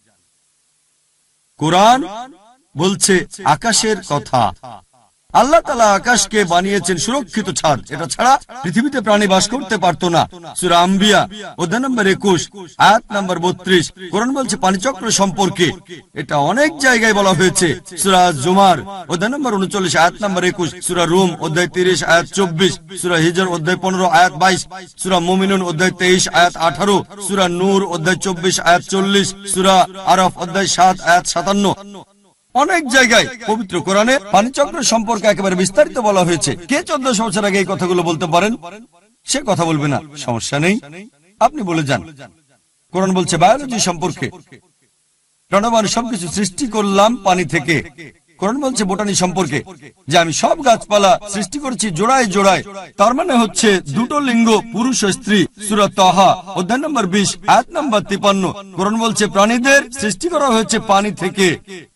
কোরআন বলছে আকাশের কথা। আল্লাহ তাআলা আকাশকে বানিয়েছেন সুরক্ষিত ছাদ, এটা ছাড়া পৃথিবীতে প্রাণী বাস করতে পারতো না। সূরা আম্বিয়া অধ্যায় নম্বর একুশ আয়াত নম্বর বত্রিশ, কোরআন বলছে পানিচক্র সম্পর্কে, এটা অনেক জায়গায় বলা হয়েছে। সূরা জুমার অধ্যায় নম্বর উনচল্লিশ আয়াত নম্বর একুশ, সূরা রুম অধ্যায় তিরিশ আয়াত চব্বিশ, সূরা হিজর অধ্যায় পনেরো আয়াত বাইশ, সূরা মুমিনুন অধ্যায় তেইশ আয়াত আঠারো, সূরা নূর অধ্যায় চব্বিশ আয়াত চল্লিশ, সূরা আরাফ অধ্যায় সাত আয়াত সাতান্ন। অনেক জায়গায় পবিত্র কোরআনে পানিচক্র সম্পর্কে একেবারে বিস্তারিত বলা হয়েছে। কে চোদ্দশো বছর আগে এই কথাগুলো বলতে পারেন? সে কথা বলবে না, সমস্যা নেই, আপনি বলে যান। কোরআন বলছে বায়োলজি সম্পর্কে, প্রাণবান সবকিছু সৃষ্টি করলাম পানি থেকে। কোরআন বলছে বোটানি সম্পর্কে, যে আমি সব গাছপালা সৃষ্টি করেছি জোড়ায় জোড়ায়, তার মানে হচ্ছে দুটো লিঙ্গ, পুরুষ ও স্ত্রী। সূরা তাহা অধ্যায় নম্বর বিশ আয়াত নম্বর তিপ্পান্ন, কোরআন বলছে প্রাণীদের সৃষ্টি করা হয়েছে পানি থেকে।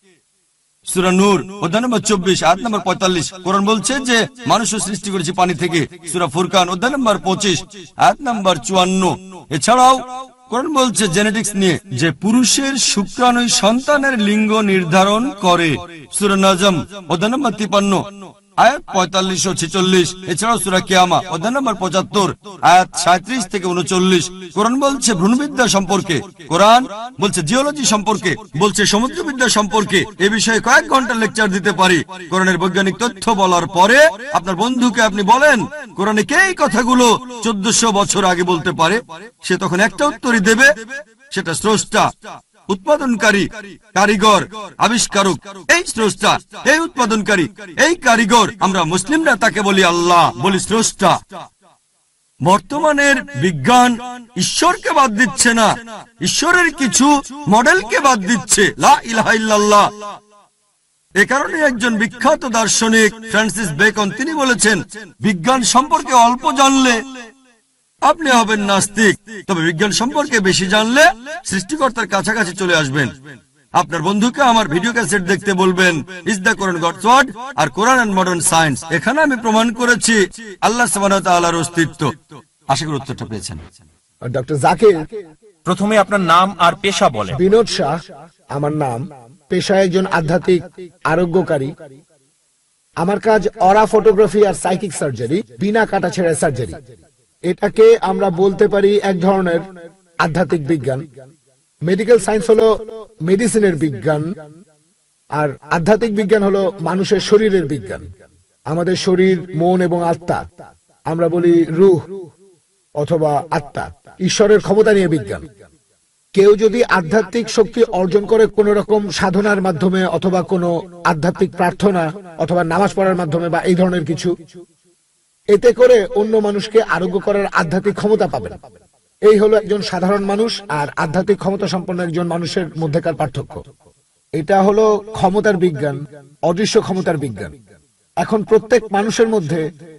সূরা নূর অধ্যায় নম্বর চব্বিশ আয়াত নম্বর পঁয়তাল্লিশ, কোরআন বলছে যে মানুষও সৃষ্টি করেছে পানি থেকে। সূরা ফুরকান অধ্যায় নম্বর পঁচিশ আয়াত নম্বর চুয়ান্ন। এছাড়াও কোরআন বলছে জেনেটিক্স নিয়ে, যে পুরুষের শুক্রাণু সন্তানের লিঙ্গ নির্ধারণ করে। সূরা নাজম অধ্যায় নম্বর তিপ্পান্ন আয়াত পঁয়তাল্লিশ ও ছেচল্লিশ। এছাড়াও সূরা কিয়ামা অধ্যায় নম্বর পঁচাত্তর আয়াত সাঁত্রিশ থেকে উনচল্লিশ। কোরআন বলছে ভ্রূণবিদ্যা সম্পর্কে, কোরআন বলছে জিওলজি সম্পর্কে, বলছে সমুদ্রবিদ্যা সম্পর্কে। এ বিষয়ে কয়েক ঘন্টা লেকচার দিতে পারি। কোরআনের বৈজ্ঞানিক তথ্য বলার পরে আপনার বন্ধুকে আপনি বলেন কোরআনে কে এই কথাগুলো চোদ্দশো বছর আগে বলতে পারে, সে তখন একটা উত্তরই দেবে, সেটা স্রষ্টা, উৎপাদনকারী, কারিগর, আবিষ্কারক। এই স্রষ্টা, এই উৎপাদনকারী, এই কারিগর, আমরা মুসলিমরা তাকে বলি আল্লাহ, বলি স্রষ্টা। বর্তমানের বিজ্ঞান ঈশ্বরকে বাদ দিচ্ছে না, ঈশ্বরের কিছু মডেলকে বাদ দিচ্ছে। লা ইলাহা ইল্লাল্লাহ। এ কারণে একজন বিখ্যাত দার্শনিক ফ্রান্সিস বেকন তিনি বলেছেন, বিজ্ঞান সম্পর্কে অল্প জানলে আপনি হবেন নাস্তিক, তবে বিজ্ঞান সম্পর্কে বেশি জানলে সৃষ্টিকর্তার কাছাকাছি চলে আসবেন। আপনার বন্ধুকে আমার ভিডিও ক্যাসেট দেখতে বলবেন, is the Quran God's word আর কোরআন এন্ড মডার্ন সায়েন্স। এখানে আমি প্রমাণ করেছি আল্লাহ সুবহানাহু ওয়া তাআলার অস্তিত্ব। আশা করি উত্তরটা পেয়েছেন। ডক্টর জাকির, প্রথমে আপনার নাম আর পেশা বলেন। বিনোদ শাহ আমার নাম, পেশায় একজন আধ্যাত্মিক আরোগ্যকারী। আমার কাজ অরা ফটোগ্রাফি আর সাইকিক সার্জারি, বিনা কাটাছেঁড়া সার্জারি। এটাকে আমরা বলতে পারি এক ধরনের আধ্যাত্মিক বিজ্ঞান। মেডিকেল সায়েন্স হলো মেডিসিনের বিজ্ঞান, আর আধ্যাত্মিক বিজ্ঞান হলো মানুষের শরীরের বিজ্ঞান। আমাদের শরীর, মন এবং আত্মা, আমরা বলি রূহ অথবা আত্মা, ঈশ্বরের ক্ষমতা নিয়ে বিজ্ঞান। কেউ যদি আধ্যাত্মিক শক্তি অর্জন করে কোন রকম সাধনার মাধ্যমে অথবা কোনো আধ্যাত্মিক প্রার্থনা অথবা নামাজ পড়ার মাধ্যমে বা এই ধরনের কিছু, এতে করে অন্য মানুষকে আরোগ্য করার আধ্যাত্মিক ক্ষমতা পাবেন। এই হলো একজন সাধারণ মানুষ আর আধ্যাত্মিক ক্ষমতা সম্পন্ন একজন মানুষের মধ্যেকার পার্থক্য। এটা হলো ক্ষমতার বিজ্ঞান, অদৃশ্য ক্ষমতার বিজ্ঞান। এখন প্রত্যেক মানুষের মধ্যে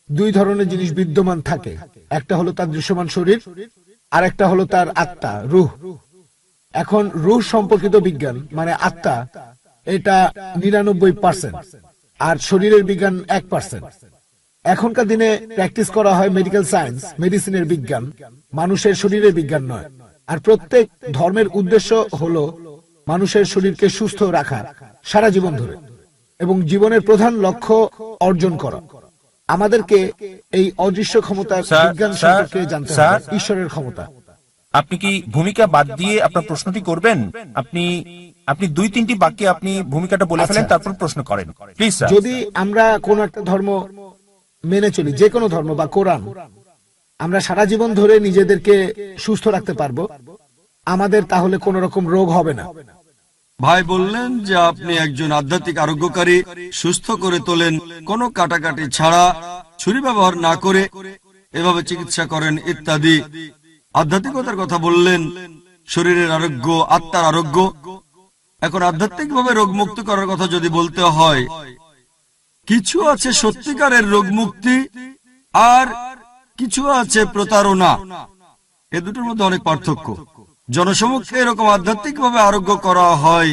দুই ধরনের জিনিস বিদ্যমান থাকে, একটা হলো তার দৃশ্যমান শরীর, আর একটা হলো তার আত্মা, রূহ। এখন রূহ সম্পর্কিত বিজ্ঞান মানে আত্মা, এটা নিরানব্বই পার্সেন্ট, আর শরীরের বিজ্ঞান এক পার্সেন্ট। এখনকার দিনে প্র্যাকটিস করা হয় মেডিকেল সায়েন্স, মেডিসিনের বিজ্ঞান, মানুষের শরীরের বিজ্ঞান নয়। আর প্রত্যেক ধর্মের উদ্দেশ্য হলো মানুষের শরীরকে সুস্থ রাখা সারা জীবন ধরে, এবং জীবনের প্রধান লক্ষ্য অর্জন করা। আমাদেরকে এই অদৃশ্য ক্ষমতার বিজ্ঞান সম্পর্কে জানতে হবে, ঈশ্বরের ক্ষমতা। আপনি কি ভূমিকা বাদ দিয়ে আপনার প্রশ্নটি করবেন? আপনি আপনি দুই তিনটি বাক্যে আপনি ভূমিকাটা বলে ফেলেন, তারপর প্রশ্ন করেন প্লিজ স্যার। যদি আমরা কোন একটা ধর্ম মেনে চলি, যে কোনো ধর্ম বা কোরআন, আমরা সারা জীবন ধরে নিজেদেরকে সুস্থ রাখতে পারবো, আমাদের তাহলে কোন রকম রোগ হবে না। ভাই বললেন যে আপনি একজন আধ্যাত্মিক আরোগ্যকারী, সুস্থ করে তোলেন কোনো কাটাকাটি ছাড়া, ছুরি ব্যবহার না করে, এভাবে চিকিৎসা করেন ইত্যাদি। আধ্যাত্মিকতার কথা বললেন, শরীরের আরোগ্য, আত্মার আরোগ্য। এখন আধ্যাত্মিকভাবে রোগ মুক্ত করার কথা যদি বলতে হয়, কিছু আছে সত্যিকারের রোগ মুক্তি, আর কিছু আছে প্রতারণা। এ দুটোর মধ্যে অনেক পার্থক্য। জনসমক্ষে এরকম আধ্যাত্মিকভাবে আরোগ্য করা হয়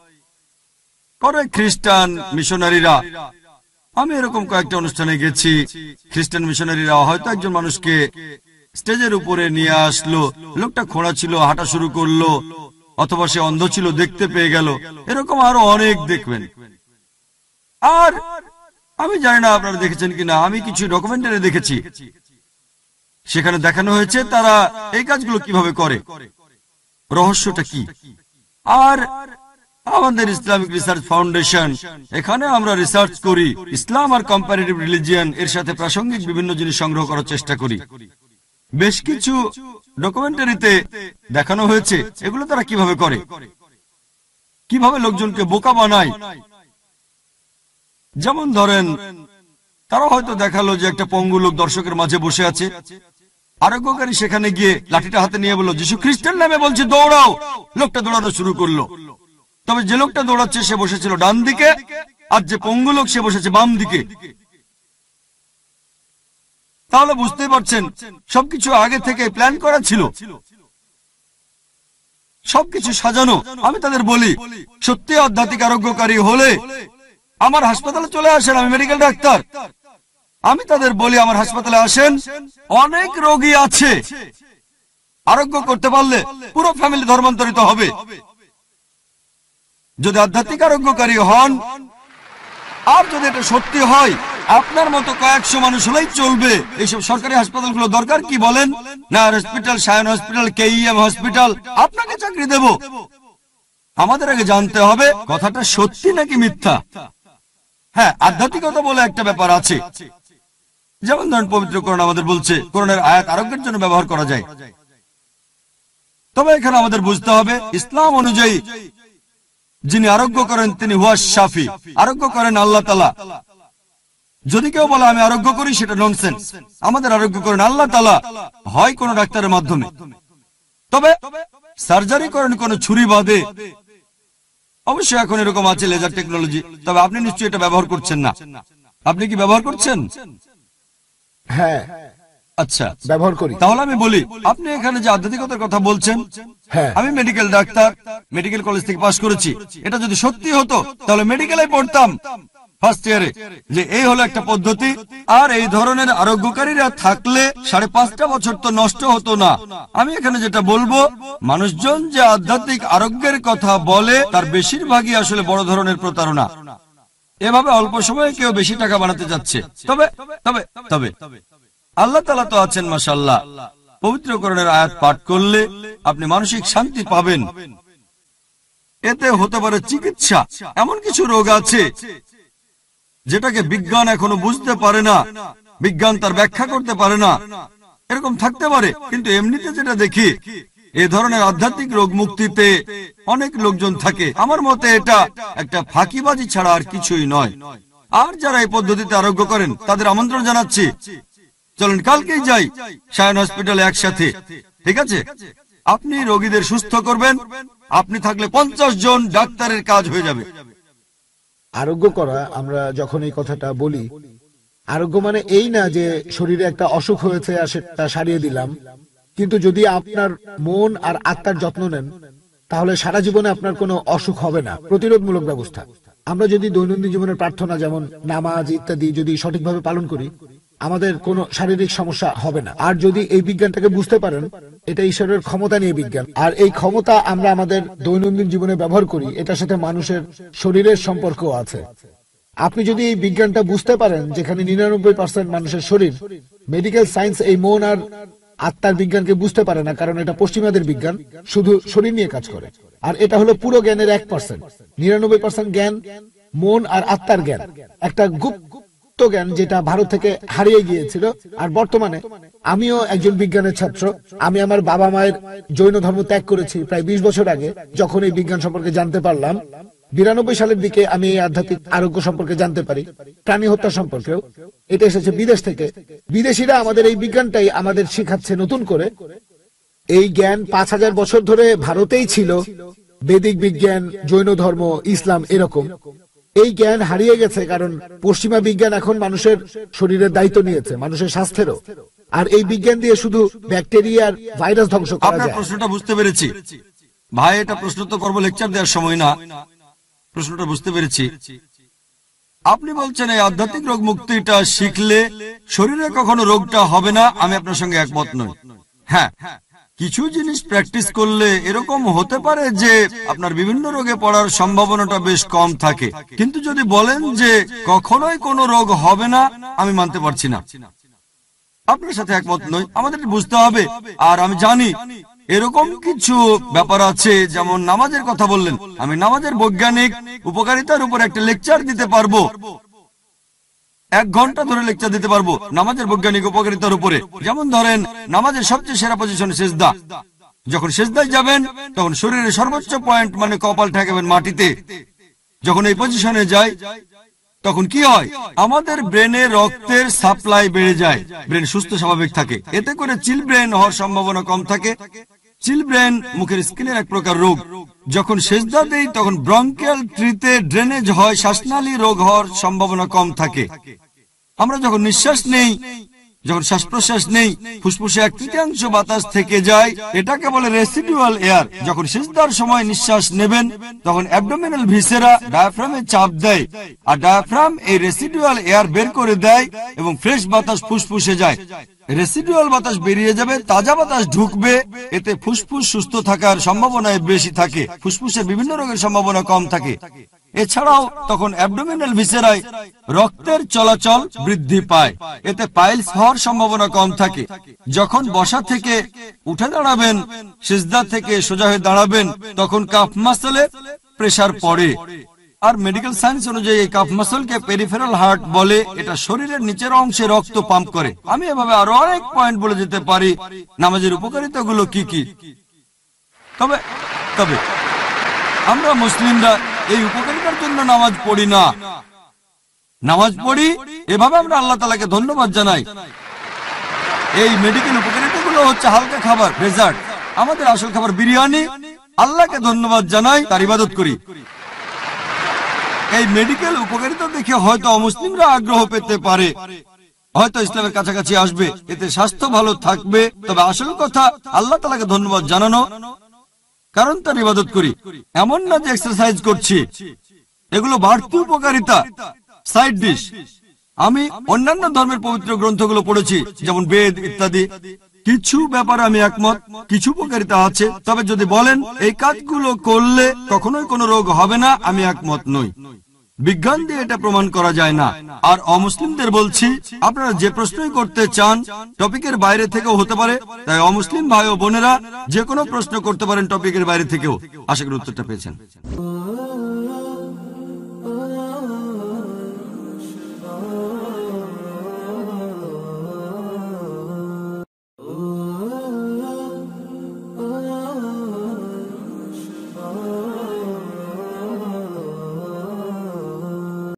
করে খ্রিস্টান মিশনারিরা। আমি এরকম কয়েকটা অনুষ্ঠানে গেছি, খ্রিস্টান মিশনারিরা হয়তো একজন মানুষকে স্টেজের উপরে নিয়ে আসলো, লোকটা খোঁড়া ছিল, হাঁটা শুরু করলো, অথবা সে অন্ধ ছিল, দেখতে পেয়ে গেল। এরকম আরো অনেক দেখবেন। আর আমি জানি না আপনারা দেখেছেন কিনা, আমি কিছু ডকুমেন্টারি দেখেছি, সেখানে দেখানো হয়েছে তারা এই কাজগুলো কিভাবে করে, রহস্যটা কি। আর আমাদের ইসলামিক রিসার্চ ফাউন্ডেশন, এখানে আমরা রিসার্চ করি ইসলাম আর কম্পারেটিভ রিলিজিয়ান, এর সাথে প্রাসঙ্গিক বিভিন্ন জিনিস সংগ্রহ করার চেষ্টা করি। বেশ কিছু ডকুমেন্টারিতে দেখানো হয়েছে এগুলো তারা কিভাবে করে, কিভাবে লোকজনকে বোকা বানায়। যেমন ধরেন, তারা হয়তো দেখালো যে একটা পঙ্গু লোক দর্শকের মাঝে বসে আছে, আরোগ্যকারী সেখানে গিয়ে লাঠিটা হাতে নিয়ে বলল, যিশু খ্রিস্টের নামে বলছে দৌড়াও। লোকটা দৌড়ানো শুরু করলো। তবে যে লোকটা দৌড়াচ্ছে সে বসেছিল ডান দিকে, আর যে পঙ্গু লোক সে বসেছে বাম দিকে। তাহলে বুঝতেই পারছেন সবকিছু আগে থেকে প্ল্যান করা ছিল, সবকিছু সাজানো। আমি তাদের বলি, সত্যি আধ্যাত্মিক আরোগ্যকারী হলে আমার হাসপাতালে চলে আসেন, আমি মেডিকেল ডাক্তার। আমি তাদের বলি, আমার হাসপাতালে আসেন, অনেক রোগী আছে, আরোগ্য করতে পারলে পুরো ফ্যামিলি ধর্মান্তরিত হবে। যদি আধ্যাত্মিক আরোগ্যকারী হন, আর যদি এটা সত্যি হয়, আপনার মতো কয়েকশো মানুষ হলেই চলবে। এইসব সরকারি হাসপাতালগুলো দরকার কি বলেন? Nair hospital, Sion hospital, KEM hospital, আপনাকে চাকরি দেব। আমাদের আগে জানতে হবে কথাটা সত্যি নাকি মিথ্যা। হ্যাঁ, আধ্যাত্মিকতা বলে একটা ব্যাপার আছে। যেমন ধরেন, পবিত্র কোরআন আমাদের বলছে কোরআনের আয়াত আরোগ্যের জন্য ব্যবহার করা যায়। তবে এখানে আমাদের বুঝতে হবে, ইসলাম অনুযায়ী যিনি আরোগ্য করেন তিনি হুয়া শাফি, আরোগ্য করেন আল্লাহ তাআলা। যদি কেউ বলে আমি আরোগ্য করি, সেটা ননসেন্স। আমাদের আরোগ্য করেন আল্লাহ তাআলা, হয় কোন ডাক্তারের মাধ্যমে। তবে সার্জারি করেন কোন ছুরি বাদে। অবশ্যই এখন এরকম আছে লেজার টেকনোলজি, তবে আপনি নিশ্চয়ই এটা ব্যবহার করছেন না। আপনি কি ব্যবহার করছেন? হ্যাঁ, আচ্ছা, ব্যবহার করি। তাহলে আমি বলি, আপনি এখানে যে আধ্যাত্মিকতার কথা বলছেন, হ্যাঁ, আমি মেডিকেল ডাক্তার, মেডিকেল কলেজ থেকে পাশ করেছি। এটা যদি সত্যি হতো তাহলে মেডিকেলে পড়তাম ফার্স্ট ইয়ারে, যে এই হলো একটা পদ্ধতি। আর এই ধরনের আরোগ্যকারীরা থাকলে সাড়ে পাঁচটা বছর তো নষ্ট হতো না। আমি এখানে যেটা বলবো, মানুষজন যে আধ্যাত্মিক আরোগ্যের কথা বলে তার বেশিরভাগই আসলে বড় ধরনের প্রতারণা। এভাবে অল্প সময়ে কেউ বেশি টাকা বানাতে যাচ্ছে। তবে তবে তবে আল্লাহ তাআলা তো আছেন, মাশাআল্লাহ। পবিত্র কোরআনের আয়াত পাঠ করলে আপনি মানসিক শান্তি পাবেন। এতে হতে পারে চিকিৎসা। এমন কিছু রোগ আছে যেটাকে বিজ্ঞান এখনো বুঝতে পারে না, বিজ্ঞান তার ব্যাখ্যা করতে পারে না। এরকম থাকতে পারে, কিন্তু এমনিতে যেটা দেখি, এ ধরনের আধ্যাত্মিক রোগ মুক্তিতে অনেক লোকজন থাকে। আমার মতে এটা একটা ফাঁকিবাজি ছাড়া আর কিছুই নয়। আর যারা এই পদ্ধতিতে আরোগ্য করেন তাদের আমন্ত্রণ জানাচ্ছি, চলেন কালকেই যাই সায়ন হসপিটালে একসাথে। ঠিক আছে? আপনি রোগীদের সুস্থ করবেন, আপনি থাকলে পঞ্চাশ জন ডাক্তারের কাজ হয়ে যাবে। আরোগ্য করা, আমরা যখন এই কথাটা বলি, আরোগ্য মানে এই না যে শরীরে একটা অসুখ হয়েছে আর সেটা সারিয়ে দিলাম, কিন্তু যদি আপনার মন আর আত্মার যত্ন নেন তাহলে সারা জীবনে আপনার কোনো অসুখ হবে না। প্রতিরোধমূলক ব্যবস্থা, আমরা যদি দৈনন্দিন জীবনের প্রার্থনা যেমন নামাজ ইত্যাদি যদি সঠিকভাবে পালন করি আমাদের কোনো শারীরিক সমস্যা হবে না। আর যদি এই বিজ্ঞানটাকে বুঝতে পারেন, এটা ঈশ্বরের ক্ষমতা নিয়ে বিজ্ঞান, আর এই ক্ষমতা আমরা আমাদের দৈনন্দিন জীবনে ব্যবহার করি, এটার সাথে মানুষের শরীরের সম্পর্ক আছে। আপনি যদি এই বিজ্ঞানটা বুঝতে পারেন যেখানে নিরানব্বই পার্সেন্ট মানুষের শরীর, মেডিকেল সায়েন্স এই মন আর আত্মার বিজ্ঞানকে বুঝতে পারে না, কারণ এটা পশ্চিমাদের বিজ্ঞান, শুধু শরীর নিয়ে কাজ করে। আর এটা হলো পুরো জ্ঞানের এক পার্সেন্ট। নিরানব্বই পার্সেন্ট জ্ঞান মন আর আত্মার জ্ঞান, একটা গুপ্ত জ্ঞান যেটা ভারত থেকে হারিয়ে গিয়েছিল। আর বর্তমানে আমিও একজন বিজ্ঞানের ছাত্র। আমি আমার বাবা মায়ের জৈন ধর্ম ত্যাগ করেছি প্রায় বিশ বছর আগে, যখন এই বিজ্ঞান সম্পর্কে জানতে পারলাম। বিরানব্বই সালের দিকে আমি এই আধ্যাত্মিক আরোগ্য সম্পর্কে জানতে পারি, প্রাণী হত্যা সম্পর্কেও। এটা এসেছে বিদেশ থেকে। বিদেশিরা আমাদের এই বিজ্ঞানটাই আমাদের শেখাচ্ছে নতুন করে। এই জ্ঞান পাঁচ হাজার বছর ধরে ভারতেই ছিল, বৈদিক বিজ্ঞান, জৈন ধর্ম, ইসলাম, এরকম। এই জ্ঞান হারিয়ে গেছে কারণ পশ্চিমা বিজ্ঞান এখন মানুষের শরীরের দায়িত্ব নিয়েছে, মানুষের স্বাস্থ্যেরও। আর এই বিজ্ঞান দিয়ে শুধু ব্যাকটেরিয়ার ভাইরাস ধ্বংস করা আপনার যায়। প্রশ্নটা বুঝতে পেরেছি ভাই, এটা প্রশ্ন তো করবো লেকচার দেওয়ার সময় না, প্রশ্নটা বুঝতে পেরেছি। আপনি বলছেন এই আধ্যাত্মিক রোগ মুক্তিটা শিখলে শরীরে কখনো রোগটা হবে না, আমি আপনার সঙ্গে একমত নই। হ্যাঁ, কিছু জিনিস প্র্যাকটিস করলে এরকম হতে পারে যে আপনার বিভিন্ন রোগে পড়ার সম্ভাবনাটা বেশ কম থাকে, কিন্তু যদি বলেন যে কখনোই কোনো রোগ হবে না, আমি মানতে পারছি না, আপনার সাথে একমত নই। আমাদের বুঝতে হবে। আর আমি জানি এরকম কিছু ব্যাপার আছে, যেমন নামাজের কথা বললেন, আমি নামাজের বৈজ্ঞানিক উপকারিতার উপর একটা লেকচার দিতে পারবো, এক ঘন্টা ধরে লেকচার দিতে পারবো নামাজের বৈজ্ঞানিক উপকারিতার উপরে। যেমন ধরেন, নামাজের সবচেয়ে সেরা পজিশন সিজদা। যখন সিজদায় যাবেন তখন শরীরের সর্বোচ্চ পয়েন্ট মানে কপাল ঠেকাবেন মাটিতে। যখন এই পজিশনে যায় তখন কি হয়, আমাদের ব্রেনে রক্তের সাপ্লাই বেড়ে যায়, ব্রেন সুস্থ স্বাভাবিক থাকে। এতে করে চিল ব্রেন হওয়ার সম্ভাবনা কম থাকে। চিল ব্রেন মুখের স্কিনের এক প্রকার রোগ। যখন সেজদা দেই তখন ব্রঙ্কিয়াল ট্রিতে ড্রেনেজ হয়, শ্বাসনালী রোগ হওয়ার সম্ভাবনা কম থাকে। আমরা যখন নিঃশ্বাস নেই, যখন শ্বাস প্রশ্বাস নেই, ফুসফুসে এক তৃতীয়াংশ বাতাস থেকে যায়, এটাকে বলে রেসিডুয়াল এয়ার। যখন সিজদার সময় নিঃশ্বাস নেবেন তখন অ্যাবডোমিনাল ভিসেরা ডায়াফ্রামে চাপ দেয়, আর ডায়াফ্রাম এই রেসিডুয়াল এয়ার বের করে দেয় এবং ফ্রেশ বাতাস ফুসফুসে যায়। রেসিডুয়াল বাতাস বেরিয়ে যাবে, তাজা বাতাস ঢুকবে, এতে ফুসফুস সুস্থ থাকার সম্ভাবনা বেশি থাকে, ফুসফুসের বিভিন্ন রোগের সম্ভাবনা কম থাকে। এছাড়াও তখন অ্যাবডোমিনাল ভিসেরায় রক্তের চলাচল বৃদ্ধি পায়, এতে পাইলস হওয়ার সম্ভাবনা কম থাকে। যখন বসা থেকে উঠে দাঁড়াবেন, সিজদা থেকে সোজা হয়ে দাঁড়াবেন, তখন কাফ মাসলে প্রেসার পড়ে। আর মেডিকেল সায়েন্স অনুযায়ী এই কাফ মাসলকে পেরিফেরাল হার্ট বলে। এটা শরীরের নিচের অংশে রক্ত পাম্প করে। আমি এভাবে আরো অনেক পয়েন্ট বলে যেতে পারি নামাজের উপকারিতাগুলো কি কি। তবে তবে আমরা মুসলিমরা এই উপকারিতার জন্য নামাজ পড়ি না, নামাজ পড়ি এভাবে আমরা আল্লাহ তাআলাকে ধন্যবাদ জানাই। এই মেডিকেল উপকারিতাগুলো হচ্ছে হালকা খাবার, ডেজার্ট। আমাদের আসল খাবার বিরিয়ানি। আল্লাহকে ধন্যবাদ জানাই, তার ইবাদত করি। এই মেডিকেল উপকারিতা দেখে হয়তো অমুসলিমরা আগ্রহ পেতে পারে, হয়তো ইসলামের কাছাকাছি আসবে, এতে স্বাস্থ্য ভালো থাকবে। তবে আসল কথা আল্লাহ তাআলাকে ধন্যবাদ জানানো, কারণ তার ইবাদত করি। এমন না যে এক্সারসাইজ করছি, এগুলো বাড়তি উপকারিতা, সাইড ডিশ। আমি অন্যান্য ধর্মের পবিত্র গ্রন্থগুলো পড়েছি, যেমন বেদ ইত্যাদি। কিছু ব্যাপারে আমি একমত, কিছু উপকারিতা আছে। তবে যদি বলেন এই কাজগুলো করলে কখনোই কোনো রোগ হবে না, আমি একমত নই। বিজ্ঞান দিয়ে এটা প্রমাণ করা যায় না। আর অমুসলিমদের বলছি, আপনারা যে প্রশ্নই করতে চান টপিকের বাইরে থেকেও হতে পারে, তাই অমুসলিম ভাই ও বোনেরা যে কোনো প্রশ্ন করতে পারেন টপিকের বাইরে থেকেও। আশা করি উত্তরটা পেয়েছেন।